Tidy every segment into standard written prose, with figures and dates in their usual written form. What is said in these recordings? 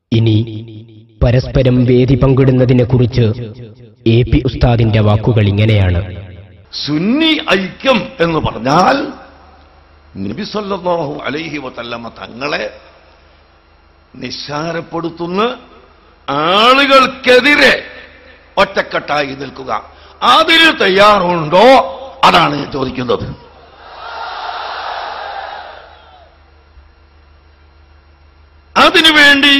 ഇനി പരസ്പരം വേദി പങ്കിടുന്നതിനെക്കുറിച്ച് എ.പി. ഉസ്താദിന്റെ വാക്കുകൾ ഇങ്ങനെയാണ്. സുന്നി ഐക്യം എന്ന് പറഞ്ഞാൽ നബി സല്ലല്ലാഹു അലൈഹി വസല്ലമ തങ്ങളെ നിസ്സാരപ്പെടുത്തുന്ന ആളുകൾക്കെതിരെ ഒറ്റക്കെട്ടായി നിൽക്കുക. അതിന് തയ്യാറുണ്ടോ? അതാണ് ഞാൻ ചോദിക്കുന്നത്. അതിനുവേണ്ടി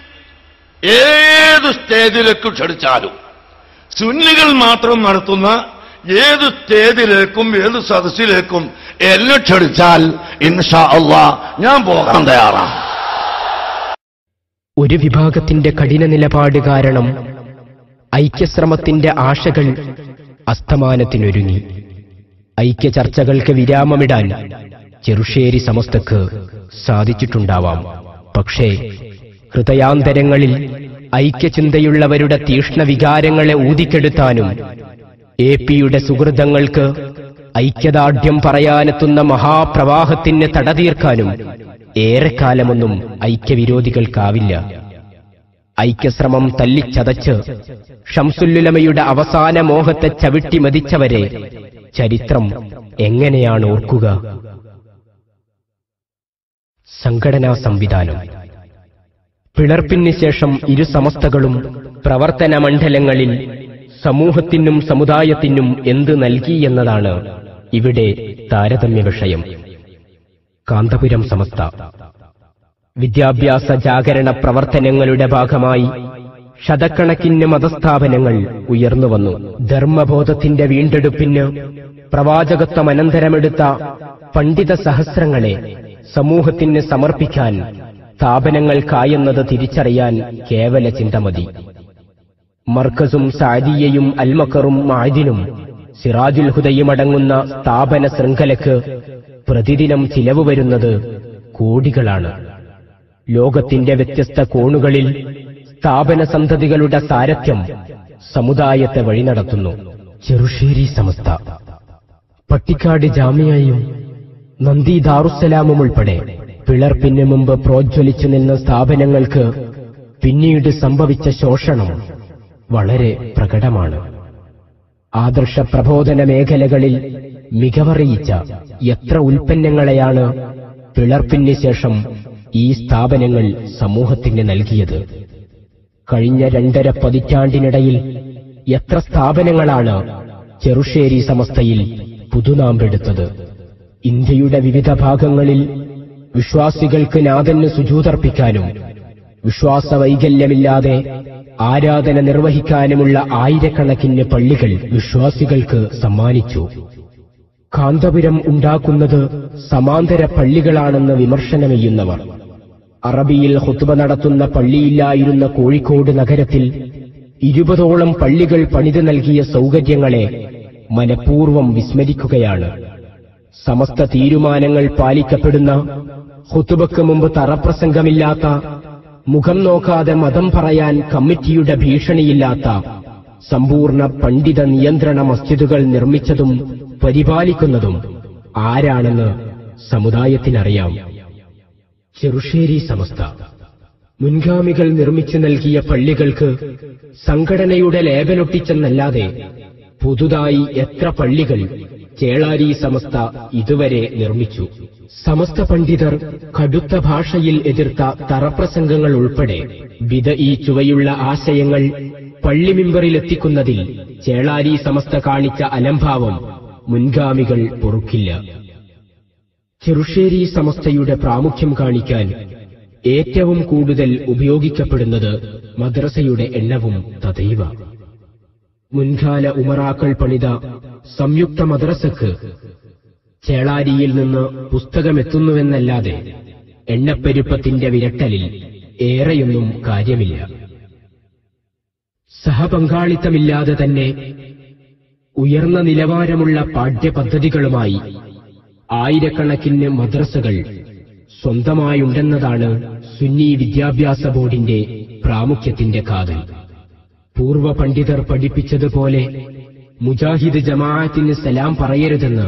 ഏത് സ്റ്റേജിലേക്ക് ക്ഷണിച്ചാലും സുന്നികൾ മാത്രം നടത്തുന്ന ഏത് സ്റ്റേജിലേക്കും ഏത് സദസ്സിലേക്കും എന്നെ ക്ഷണിച്ചാൽ ഇൻഷാ അല്ലാഹ് ഞാൻ പോകാൻ തയ്യാറാണ്. ഒരു വിഭാഗത്തിന്റെ കഠിന നിലപാട് കാരണം ഐക്യശ്രമത്തിന്റെ ആശകൾ അസ്തമാനത്തിനൊരുങ്ങി. ഐക്യ ചർച്ചകൾക്ക് വിരാമമിടാൻ ചെറുശ്ശേരി സമസ്തക്ക് സാധിച്ചിട്ടുണ്ടാവാം. പക്ഷേ ഹൃദയാന്തരങ്ങളിൽ ഐക്യചിന്തയുള്ളവരുടെ തീക്ഷ്ണവികാരങ്ങളെ ഊതിക്കെടുത്താനും എ.പി.യുടെ സുഹൃതങ്ങൾക്ക് ഐക്യദാർഢ്യം പറയാനെത്തുന്ന മഹാപ്രവാഹത്തിന് തടതീർക്കാനും ഏറെക്കാലമൊന്നും ഐക്യവിരോധികൾക്കാവില്ല. ഐക്യശ്രമം തല്ലിച്ചതച്ച് ഷംസുല്ലുലമയുടെ അവസാന മോഹത്തെ ചവിട്ടി മതിച്ചവരെ ചരിത്രം എങ്ങനെയാണ് ഓർക്കുക? സംഘടനാ സംവിധാനം. പിളർപ്പിന് ശേഷം ഇരു സമസ്തകളും പ്രവർത്തന മണ്ഡലങ്ങളിൽ സമൂഹത്തിനും സമുദായത്തിനും എന്ത് നൽകി എന്നതാണ് ഇവിടെ താരതമ്യ വിഷയം. കാന്തപുരം സമസ്ത വിദ്യാഭ്യാസ ജാഗരണ പ്രവർത്തനങ്ങളുടെ ഭാഗമായി ശതക്കണക്കിന് മതസ്ഥാപനങ്ങൾ ഉയർന്നുവന്നു. ധർമ്മബോധത്തിന്റെ വീണ്ടെടുപ്പിന് പ്രവാചകത്വം അനന്തരമെടുത്ത പണ്ഡിത സഹസ്രങ്ങളെ സമൂഹത്തിന് സമർപ്പിക്കാൻ സ്ഥാപനങ്ങൾക്കായെന്നത് തിരിച്ചറിയാൻ കേവല ചിന്ത മതി. മർക്കസും സാദിയയും അൽമക്കറും മഅദിനും സിറാജുൽ ഹുദയുമടങ്ങുന്ന സ്ഥാപന ശൃംഖലയ്ക്ക് പ്രതിദിനം ചിലവ് വരുന്നത് കോടികളാണ്. ലോകത്തിന്റെ വ്യത്യസ്ത കോണുകളിൽ സ്ഥാപന സന്തതികളുടെ സാരഥ്യം സമുദായത്തെ വഴിനടത്തുന്നു. ചെറുശ്ശേരി സമസ്ത പട്ടിക്കാട് ജാമിയയും നന്ദി ദാറുസ്സലാമും ഉൾപ്പെടെ പിളർപ്പിന് മുമ്പ് പ്രോജ്വലിച്ചു നിന്ന സ്ഥാപനങ്ങൾക്ക് പിന്നീട് സംഭവിച്ച ശോഷണം വളരെ പ്രകടമാണ്. ആദർശ പ്രബോധന മേഖലകളിൽ മികവറിയിച്ച എത്ര ഉൽപ്പന്നങ്ങളെയാണ് പിളർപ്പിന് ശേഷം ഈ സ്ഥാപനങ്ങൾ സമൂഹത്തിന് നൽകിയത്? കഴിഞ്ഞ 2.5 പതിറ്റാണ്ടിനിടയിൽ എത്ര സ്ഥാപനങ്ങളാണ് ചെറുശ്ശേരി സമസ്തയിൽ പുതുനാമ്പെടുത്തത്? ഇന്ത്യയുടെ വിവിധ ഭാഗങ്ങളിൽ വിശ്വാസികൾക്ക് നാഥന് സുജൂദർപ്പിക്കാനും വിശ്വാസവൈകല്യമില്ലാതെ ആരാധന നിർവഹിക്കാനുമുള്ള ആയിരക്കണക്കിന് പള്ളികൾ വിശ്വാസികൾക്ക് സമ്മാനിച്ചു. കാന്തപുരം ഉണ്ടാക്കുന്നത് സമാന്തര പള്ളികളാണെന്ന് വിമർശനമെയ്യുന്നവർ അറബിയിൽ ഖുത്ബ നടത്തുന്ന പള്ളിയില്ലായിരുന്ന കോഴിക്കോട് നഗരത്തിൽ 20ഓളം പള്ളികൾ പണിത് നൽകിയ സൗകര്യങ്ങളെ മനഃപൂർവ്വം വിസ്മരിക്കുകയാണ്. സമസ്ത തീരുമാനങ്ങൾ പാലിക്കപ്പെടുന്ന, ഖുത്ബക്ക് മുമ്പ് തറപ്രസംഗമില്ലാത്ത, മുഖം നോക്കാതെ മതം പറയാൻ കമ്മിറ്റിയുടെ ഭീഷണിയില്ലാത്ത സമ്പൂർണ്ണ പണ്ഡിത നിയന്ത്രണ മസ്ജിദുകൾ നിർമ്മിച്ചതും പരിപാലിക്കുന്നതും ആരാണെന്ന് സമുദായത്തിനറിയാം. ചെറുശ്ശേരി സമസ്ത മുൻഗാമികൾ നിർമ്മിച്ചു നൽകിയ പള്ളികൾക്ക് സംഘടനയുടെ ലേബലൊട്ടിച്ചെന്നല്ലാതെ പുതുതായി എത്ര പള്ളികൾ ചേളാരി സമസ്ത ഇതുവരെ നിർമ്മിച്ചു? സമസ്ത പണ്ഡിതർ കടുത്ത ഭാഷയിൽ എതിർത്ത തറപ്രസംഗങ്ങൾ ഉൾപ്പെടെ ബിദ്ഈ ചുവയുള്ള ആശയങ്ങൾ പള്ളിമിമ്പറിലെത്തിക്കുന്നതിൽ ചേളാരി സമസ്ത കാണിച്ച അലംഭാവം മുൻഗാമികൾ പൊറുക്കില്ല. ചെറുശ്ശേരി സമസ്തയുടെ പ്രാമുഖ്യം കാണിക്കാൻ ഏറ്റവും കൂടുതൽ ഉപയോഗിക്കപ്പെടുന്നത് മദ്രസയുടെ എണ്ണവും തദൈവ. മുൻകാല ഉമറാക്കൾ പണിത സംയുക്ത മദ്രസക്ക് ചേളാരിയിൽ നിന്ന് പുസ്തകമെത്തുന്നുവെന്നല്ലാതെ എണ്ണപ്പെരുപ്പത്തിന്റെ വിരട്ടലിൽ ഏറെയൊന്നും കാര്യമില്ല. സഹപങ്കാളിത്തമില്ലാതെ തന്നെ ഉയർന്ന നിലവാരമുള്ള പാഠ്യപദ്ധതികളുമായി ആയിരക്കണക്കിന് മദ്രസകൾ സ്വന്തമായുണ്ടെന്നതാണ് സുന്നി വിദ്യാഭ്യാസ ബോർഡിന്റെ പ്രാമുഖ്യത്തിന്റെ കാതൽ. പൂർവ്വ പണ്ഡിതർ പഠിപ്പിച്ചതുപോലെ മുജാഹിദ് ജമാഅത്തിന് സലാം പറയരുതെന്ന്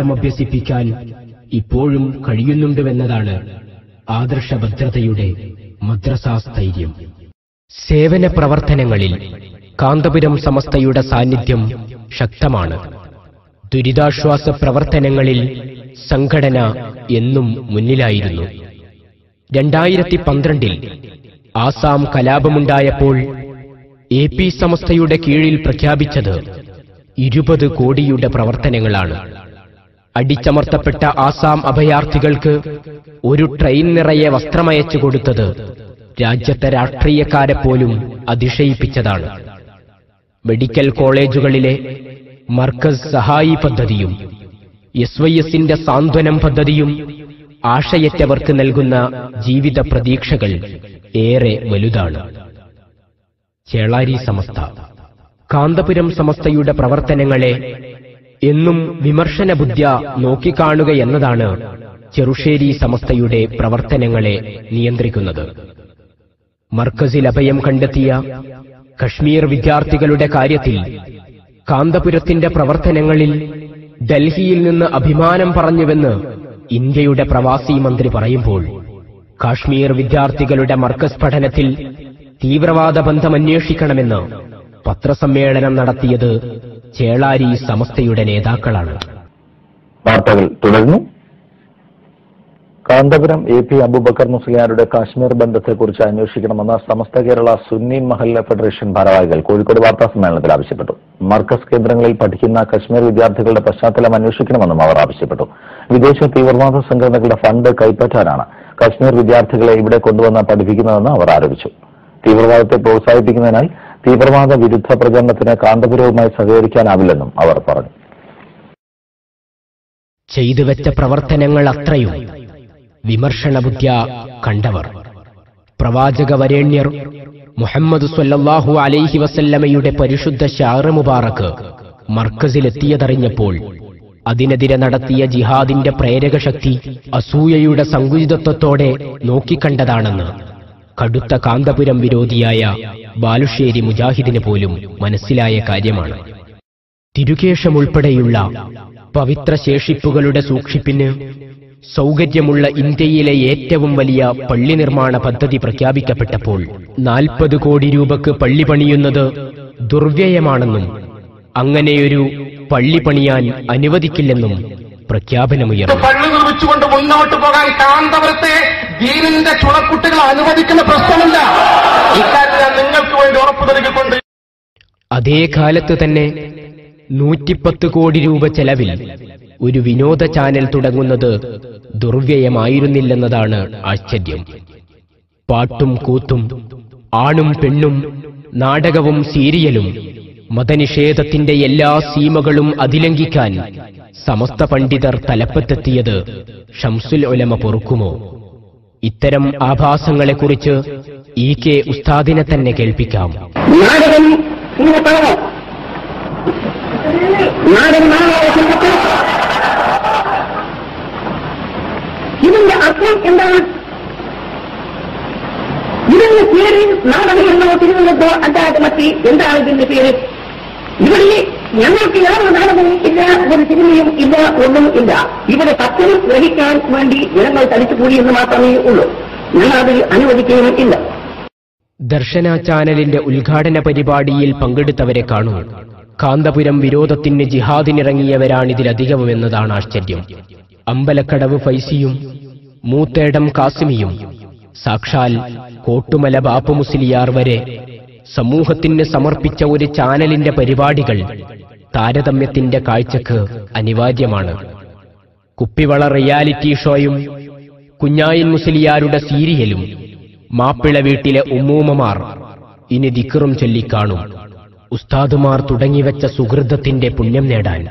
പാഠമഭ്യസിപ്പിക്കാൻ ഇപ്പോഴും കഴിയുന്നുണ്ടുവെന്നതാണ് ആദർശഭദ്രതയുടെ മദ്രസാസ്ഥൈര്യം. സേവന പ്രവർത്തനങ്ങളിൽ കാന്തപുരം സമസ്തയുടെ സാന്നിധ്യം ശക്തമാണ്. ദുരിതാശ്വാസ പ്രവർത്തനങ്ങളിൽ സംഘടന എന്നും മുന്നിലായിരുന്നു. 2012 ആസാം കലാപമുണ്ടായപ്പോൾ AP സമസ്തയുടെ കീഴിൽ പ്രഖ്യാപിച്ചത് 20 കോടിയുടെ പ്രവർത്തനങ്ങളാണ്. അടിച്ചമർത്തപ്പെട്ട ആസാം അഭയാർത്ഥികൾക്ക് ഒരു ട്രെയിൻ നിറയെ വസ്ത്രമയച്ചു കൊടുത്തത് രാജ്യത്തെ രാഷ്ട്രീയക്കാരെ പോലും അതിശയിപ്പിച്ചതാണ്. മെഡിക്കൽ കോളേജുകളിലെ മർക്കസ് സഹായി പദ്ധതിയും SYSന്റെ സാന്ത്വനം പദ്ധതിയും ആശയറ്റവർക്ക് നൽകുന്ന ജീവിത പ്രതീക്ഷകൾ ഏറെ വലുതാണ്. ചേളാരി സമസ്ത. കാന്തപുരം സമസ്തയുടെ പ്രവർത്തനങ്ങളെ എന്നും വിമർശന ബുദ്ധ്യ നോക്കിക്കാണുകയെന്നതാണ് ചെറുശ്ശേരി സമസ്തയുടെ പ്രവർത്തനങ്ങളെ നിയന്ത്രിക്കുന്നത്. മർക്കസിൽ അഭയം കണ്ടെത്തിയ കശ്മീർ വിദ്യാർത്ഥികളുടെ കാര്യത്തിൽ കാന്തപുരത്തിന്റെ പ്രവർത്തനങ്ങളിൽ ഡൽഹിയിൽ നിന്ന് അഭിമാനം പറഞ്ഞുവെന്ന് ഇന്ത്യയുടെ പ്രവാസി മന്ത്രി പറയുമ്പോൾ, കാശ്മീർ വിദ്യാർത്ഥികളുടെ മർക്കസ് പഠനത്തിൽ തീവ്രവാദ ബന്ധം അന്വേഷിക്കണമെന്ന് പത്രസമ്മേളനം നടത്തിയത് ചേളാരി സമസ്തയുടെ നേതാക്കളാണ്. വാർത്തകൾ തുടർന്നു. കാന്തപുരം AP അബൂബക്കർ മുസ്ലിയാരുടെ കാശ്മീർ ബന്ധത്തെക്കുറിച്ച് അന്വേഷിക്കണമെന്ന് സമസ്ത കേരള സുന്നി മഹല്ല ഫെഡറേഷൻ ഭാരവാഹികൾ കോഴിക്കോട് വാർത്താ സമ്മേളനത്തിൽ ആവശ്യപ്പെട്ടു. മർക്കസ് കേന്ദ്രങ്ങളിൽ പഠിക്കുന്ന കശ്മീർ വിദ്യാർത്ഥികളുടെ പശ്ചാത്തലം അന്വേഷിക്കണമെന്നും അവർ ആവശ്യപ്പെട്ടു. വിദേശ തീവ്രവാദ സംഘടനകളുടെ ഫണ്ട് കൈപ്പറ്റാനാണ് കശ്മീർ വിദ്യാർത്ഥികളെ ഇവിടെ കൊണ്ടുവന്ന് പഠിപ്പിക്കുന്നതെന്ന് അവർ ആരോപിച്ചു. തീവ്രവാദത്തെ പ്രോത്സാഹിപ്പിക്കുന്നതിനാൽ തീവ്രവാദ വിരുദ്ധ പ്രചരണത്തിന് കാന്തപുരവുമായി സഹകരിക്കാനാവില്ലെന്നും അവർ പറഞ്ഞു. ചെയ്തുവെച്ച പ്രവർത്തനങ്ങൾ അത്രയും വിമർശനബുദ്ധ്യ കണ്ടവർ പ്രവാചക വരേണ്യർ മുഹമ്മദ് സ്വല്ലല്ലാഹു അലൈഹി വസല്ലമയുടെ പരിശുദ്ധ ശഅറ് മുബാറക്ക് മർക്കസിലെത്തിയതറിഞ്ഞപ്പോൾ അതിനെതിരെ നടത്തിയ ജിഹാദിന്റെ പ്രേരകശക്തി അസൂയയുടെ സങ്കുചിതത്വത്തോടെ നോക്കിക്കണ്ടതാണെന്ന് കടുത്ത കാന്തപുരം വിരോധിയായ ബാലുശ്ശേരി മുജാഹിദിന് പോലും മനസ്സിലായ കാര്യമാണ്. തിരുകേശമുൾപ്പെടെയുള്ള പവിത്ര ശേഷിപ്പുകളുടെ സൂക്ഷിപ്പിന് സൗകര്യമുള്ള ഇന്ത്യയിലെ ഏറ്റവും വലിയ പള്ളി നിർമ്മാണ പദ്ധതി പ്രഖ്യാപിക്കപ്പെട്ടപ്പോൾ 40 കോടി രൂപയ്ക്ക് പള്ളി പണിയുന്നത് ദുർവ്യയമാണെന്നും അങ്ങനെയൊരു പള്ളി പണിയാൻ അനുവദിക്കില്ലെന്നും പ്രഖ്യാപനമുയർന്നു. പള്ളി നിർമ്മിച്ചുകൊണ്ട് മുന്നോട്ട് പോകാൻ കാന്തപുരത്തെ ദീനിന്റെ ചുണക്കുട്ടികൾ അനുവദിക്കുന്ന പ്രശ്നമില്ല. ഇക്കാര്യം ഞാൻ നിങ്ങൾക്ക് വേണ്ടി ഉറപ്പു നൽകിക്കൊണ്ട് അതേ കാലത്ത് തന്നെ 110 കോടി രൂപ ചെലവിൽ ഒരു വിനോദ ചാനൽ തുടങ്ങുന്നത് ദുർവ്യയമായിരുന്നില്ലെന്നതാണ് ആശ്ചര്യം. പാട്ടും കൂത്തും ആണും പെണ്ണും നാടകവും സീരിയലും മതനിഷേധത്തിന്റെ എല്ലാ സീമകളും അതിലംഘിക്കാൻ സമസ്ത പണ്ഡിതർ തലപ്പത്തെത്തിയത് ഷംസുൽ ഉലമ പൊറുക്കുമോ? ഇത്തരം ആഭാസങ്ങളെക്കുറിച്ച് EK ഉസ്താദിനെ തന്നെ കേൾപ്പിക്കാം. ഇതിന്റെ അർത്ഥം എന്താണ്? ഇതിന്റെ പേര് നാടകമെന്നോ തിരുവനന്തപുരത്തോ അല്ലാതെ മറ്റ് എന്താണ് ഇതിന്റെ പേര്? ഇവിടെ ഞങ്ങൾക്ക് യാതൊരു നാടകവും ഇല്ല, ഒരു സിനിമയും ഇല്ല, ഒന്നും ഇല്ല. ഇവിടെ സത്യം ഗ്രഹിക്കാൻ വേണ്ടി ജനങ്ങൾ തടിച്ചുകൂടി എന്ന് മാത്രമേ ഉള്ളൂ. ഞങ്ങളതിൽ അനുവദിക്കുകയും ഇല്ല. ദർശന ചാനലിന്റെ ഉദ്ഘാടന പരിപാടിയിൽ പങ്കെടുത്തവരെ കാണൂ. കാന്തപുരം വിരോധത്തിന് ജിഹാദിനിറങ്ങിയവരാണിതിലധികവുമെന്നതാണ് ആശ്ചര്യം. അമ്പലക്കടവ് ഫൈസിയും മൂത്തേടം കാസിമിയും സാക്ഷാൽ കോട്ടുമല ബാപ്പു മുസ്ലിയാർ വരെ സമൂഹത്തിന് സമർപ്പിച്ച ഒരു ചാനലിന്റെ പരിപാടികൾ താരതമ്യത്തിന്റെ കാഴ്ചക്ക് അനിവാര്യമാണ്. കുപ്പിവള റിയാലിറ്റി ഷോയും കുഞ്ഞായിൻ മുസ്ലിയാരുടെ സീരിയലും മാപ്പിള വീട്ടിലെ ഉമ്മൂമ്മമാർ ഇനി ദിക്റും ചൊല്ലിക്കാണും. ഉസ്താദുമാർ തുടങ്ങിവെച്ച സുഹൃതത്തിന്റെ പുണ്യം നേടാൻ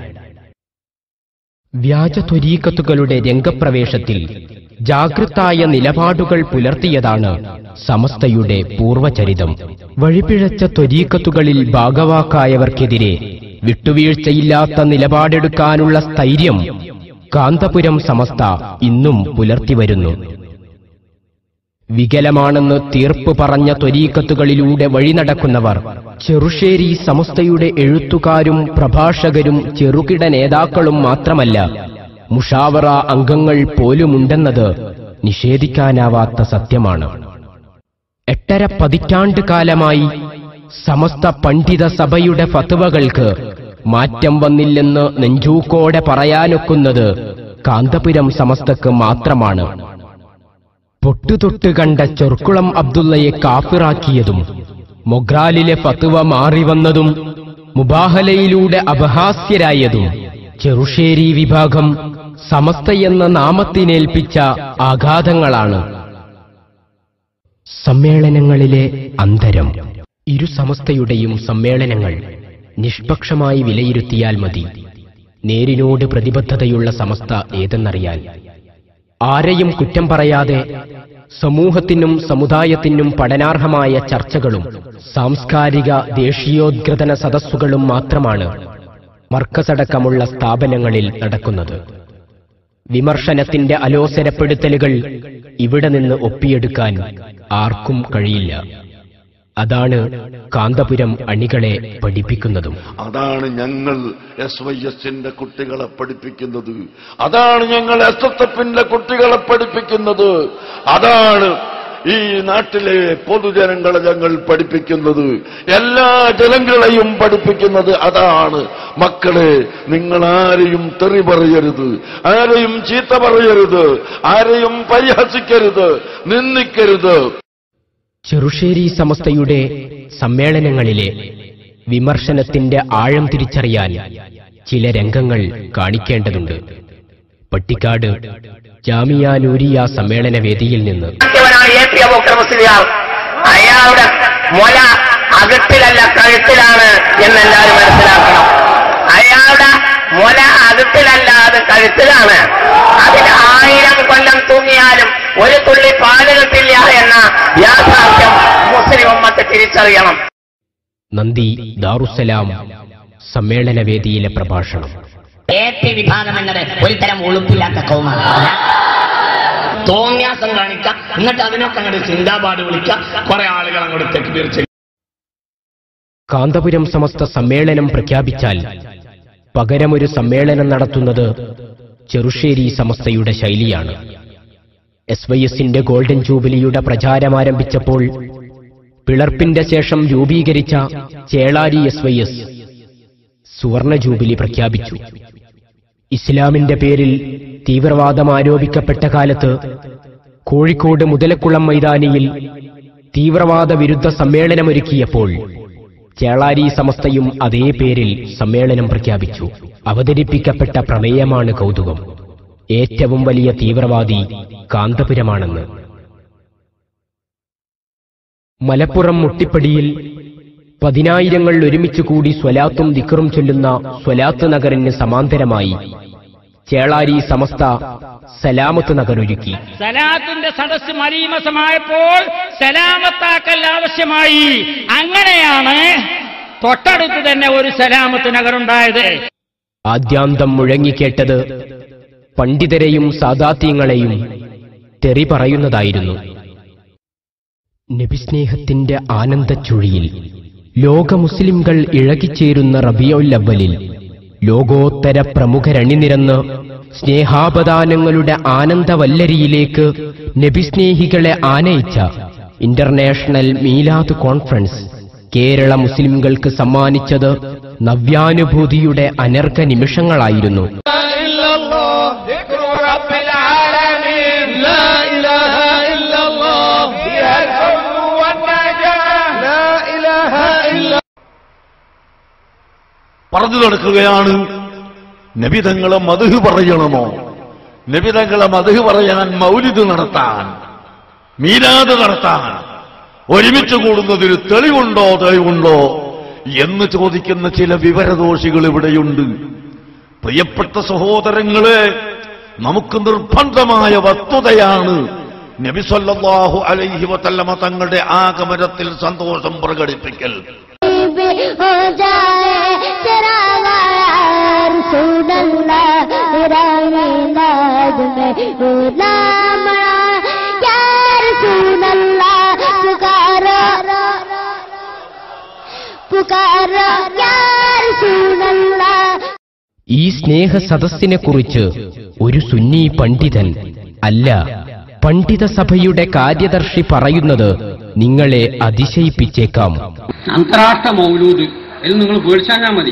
വ്യാജ ത്വരീഖത്തുകളുടെ രംഗപ്രവേശത്തിൽ ജാഗ്രതായ നിലപാടുകൾ പുലർത്തിയതാണ് സമസ്തയുടെ പൂർവചരിതം. വഴിപിഴച്ച ത്വരീഖത്തുകളിൽ ഭാഗവാക്കായവർക്കെതിരെ വിട്ടുവീഴ്ചയില്ലാത്ത നിലപാടെടുക്കാനുള്ള സ്ഥൈര്യം കാന്തപുരം സമസ്ത ഇന്നും പുലർത്തിവരുന്നു. വികലമാണെന്ന് തീർപ്പ് പറഞ്ഞ ത്വരീഖത്തുകളിലൂടെ വഴി നടക്കുന്നവർ ചെറുശ്ശേരി സമസ്തയുടെ എഴുത്തുകാരും പ്രഭാഷകരും ചെറുകിട നേതാക്കളും മാത്രമല്ല, മുഷാവറ അംഗങ്ങൾ പോലുമുണ്ടെന്നത് നിഷേധിക്കാനാവാത്ത സത്യമാണ്. 8.5 പതിറ്റാണ്ട് കാലമായി സമസ്ത പണ്ഡിത സഭയുടെ ഫത്വകൾക്ക് മാറ്റം വന്നില്ലെന്ന് നെഞ്ചൂക്കോടെ പറയാനൊക്കുന്നത് കാന്തപുരം സമസ്തക്ക് മാത്രമാണ്. പൊട്ടുതൊട്ട് കണ്ട ചൊർക്കുളം അബ്ദുള്ളയെ കാഫിറാക്കിയതും മൊഗ്രാലിലെ ഫത്വ മാറിവന്നതും മുബാഹലയിലൂടെ അപഹാസ്യരായതും ചെറുശ്ശേരി വിഭാഗം സമസ്തയെന്ന നാമത്തിനേൽപ്പിച്ച ആഘാതങ്ങളാണ്. സമ്മേളനങ്ങളിലെ അന്തരം. ഇരു സമസ്തയുടെയും സമ്മേളനങ്ങൾ നിഷ്പക്ഷമായി വിലയിരുത്തിയാൽ മതി നേരിനോട് പ്രതിബദ്ധതയുള്ള സമസ്ത ഏതെന്നറിയാൻ. ആരെയും കുറ്റം പറയാതെ സമൂഹത്തിനും സമുദായത്തിനും പഠനാർഹമായ ചർച്ചകളും സാംസ്കാരിക ദേശീയോദ്ഗ്രഥന സദസ്സുകളും മാത്രമാണ് മർക്കസടക്കമുള്ള സ്ഥാപനങ്ങളിൽ നടക്കുന്നത്. വിമർശനത്തിന്റെ അലോസരപ്പെടുത്തലുകൾ ഇവിടെ നിന്ന് ഒപ്പിയെടുക്കാൻ ആർക്കും കഴിയില്ല. അതാണ് കാന്തപുരം അണികളെ പഠിപ്പിക്കുന്നതും. അതാണ് ഞങ്ങൾ SYSന്റെ കുട്ടികളെ പഠിപ്പിക്കുന്നത്. അതാണ് ഞങ്ങൾ SSFന്റെ കുട്ടികളെ പഠിപ്പിക്കുന്നത്. അതാണ് ഈ നാട്ടിലെ പൊതുജനങ്ങളെ ഞങ്ങൾ പഠിപ്പിക്കുന്നത്. എല്ലാ ജനങ്ങളെയും പഠിപ്പിക്കുന്നത് അതാണ്. മക്കളെ, നിങ്ങൾ ആരെയും തെറി പറയരുത്, ആരെയും ചീത്ത പറയരുത്, ആരെയും പരിഹസിക്കരുത്, നിന്ദിക്കരുത്. ചെറുശ്ശേരി സമസ്തയുടെ സമ്മേളനങ്ങളിലെ വിമർശനത്തിന്റെ ആഴം തിരിച്ചറിയാൻ ചില രംഗങ്ങൾ കാണിക്കേണ്ടതുണ്ട്. പട്ടിക്കാട് ജാമിയ നൂരിയ സമ്മേളന വേദിയിൽ നിന്ന് അയാളുടെ മുല അകത്തിലല്ല കഴുത്തിലാണ് എന്നെല്ലാവരും മനസ്സിലാക്കണം. അയാളുടെ മുല അകത്തിലല്ല, അത് കഴുത്തിലാണ്. അതിന് 1000 കൊല്ലം തൂങ്ങിയാലും ഒരു തുള്ളി പാല് കിട്ടില്ല എന്ന യാഥാർത്ഥ്യം മുസ്ലിം ഉമ്മത്ത് തിരിച്ചറിയണം. നന്ദി ദാറുസ്സലാം സമ്മേളന വേദിയിലെ പ്രഭാഷണം. വിഭാഗം എന്നത് ഒരു തരം ഉളുപ്പില്ലാത്ത കൗമാണ്. തോന്നിയാസം കാണിക്കാം, എന്നിട്ട് അതിനൊക്കെ അങ്ങോട്ട് ചിന്താപാട് വിളിക്കാം, കുറെ ആളുകൾ അങ്ങോട്ട് തെറ്റിദ്ധരിച്ചു. കാന്തപുരം സമസ്ത സമ്മേളനം പ്രഖ്യാപിച്ചാൽ പകരമൊരു സമ്മേളനം നടത്തുന്നത് ചെറുശ്ശേരി സമസ്തയുടെ ശൈലിയാണ്. SYSന്റെ ഗോൾഡൻ ജൂബിലിയുടെ പ്രചാരമാരംഭിച്ചപ്പോൾ പിളർപ്പിന്റെ ശേഷം രൂപീകരിച്ച ചേളാരി SYS സുവർണ ജൂബിലി പ്രഖ്യാപിച്ചു. ഇസ്ലാമിന്റെ പേരിൽ തീവ്രവാദം ആരോപിക്കപ്പെട്ട കാലത്ത് കോഴിക്കോട് മുതലക്കുളം മൈതാനിയിൽ തീവ്രവാദ വിരുദ്ധ സമ്മേളനമൊരുക്കിയപ്പോൾ ചേളാരി സമസ്തയും അതേ പേരിൽ സമ്മേളനം പ്രഖ്യാപിച്ചു. അവതരിപ്പിക്കപ്പെട്ട പ്രമേയമാണ് കൗതുകം. ഏറ്റവും വലിയ തീവ്രവാദി കാന്തപുരമാണെന്ന്. മലപ്പുറം മുട്ടിപ്പടിയിൽ 10,000 ഒരുമിച്ചു കൂടി സ്വലാത്തും ദിക്റും ചൊല്ലുന്ന സ്വലാത്ത് നഗറിന് സമാന്തരമായി ചേളാരി സമസ്ത സലാമത്ത് നഗർ ഒരുക്കി. സലാത്തിന്റെ സദസ്സ് മരീമസമായപ്പോൾ സലാമത്താക്കൽ ആവശ്യമായി. അങ്ങനെയാണ് തൊട്ടടുത്ത് തന്നെ ഒരു സലാമത്ത് നഗറുണ്ടായത്. ആദ്യാന്തം മുഴങ്ങിക്കേട്ടത് പണ്ഡിതരെയും സാദാത്യങ്ങളെയും തെറി പറയുന്നതായിരുന്നു. നബിസ്നേഹത്തിന്റെ ആനന്ദച്ചുഴിയിൽ ലോക മുസ്ലിംകൾ ഇഴകിച്ചേരുന്ന റബീഉൽ അവ്വലിൽ ലോകോത്തര പ്രമുഖരണിനിരന്ന് സ്നേഹാപദാനങ്ങളുടെ ആനന്ദവല്ലരിയിലേക്ക് നബിസ്നേഹികളെ ആനയിച്ച ഇന്റർനാഷണൽ മീലാദ് കോൺഫറൻസ് കേരള മുസ്ലിംകൾക്ക് സമ്മാനിച്ചത് നവ്യാനുഭൂതിയുടെ അനർഘ നിമിഷങ്ങളായിരുന്നു. പറഞ്ഞു നടക്കുകയാണ്. നബിതങ്ങളെ മദ്ഹ് പറയണമോ? നബിതങ്ങളെ മദ്ഹ് പറയാൻ മൗലിദ് നടത്താൻ, മീലാദ് നടത്താൻ ഒരുമിച്ച് കൂടുന്നതിന് തെളിവുണ്ടോ എന്ന് ചോദിക്കുന്ന ചില വിവരദോഷികൾ ഇവിടെയുണ്ട്. പ്രിയപ്പെട്ട സഹോദരങ്ങളെ, നമുക്ക് നിർബന്ധമായ വസ്തുതയാണ് നബി സല്ലല്ലാഹു അലൈഹി വസല്ലമ തങ്ങളുടെ ആഗമനത്തിൽ സന്തോഷം പ്രകടിപ്പിക്കൽ. ഈ സ്നേഹ സദസ്സിനെക്കുറിച്ച് ഒരു സുന്നി പണ്ഡിതൻ അല്ല, പണ്ഡിത സഭയുടെ കാര്യദർശി പറയുന്നത് നിങ്ങളെ അതിശയിപ്പിച്ചേക്കാം. അന്താരാഷ്ട്ര മൗലൂദ് ഇത് നിങ്ങൾ പേടിച്ചാൽ മതി.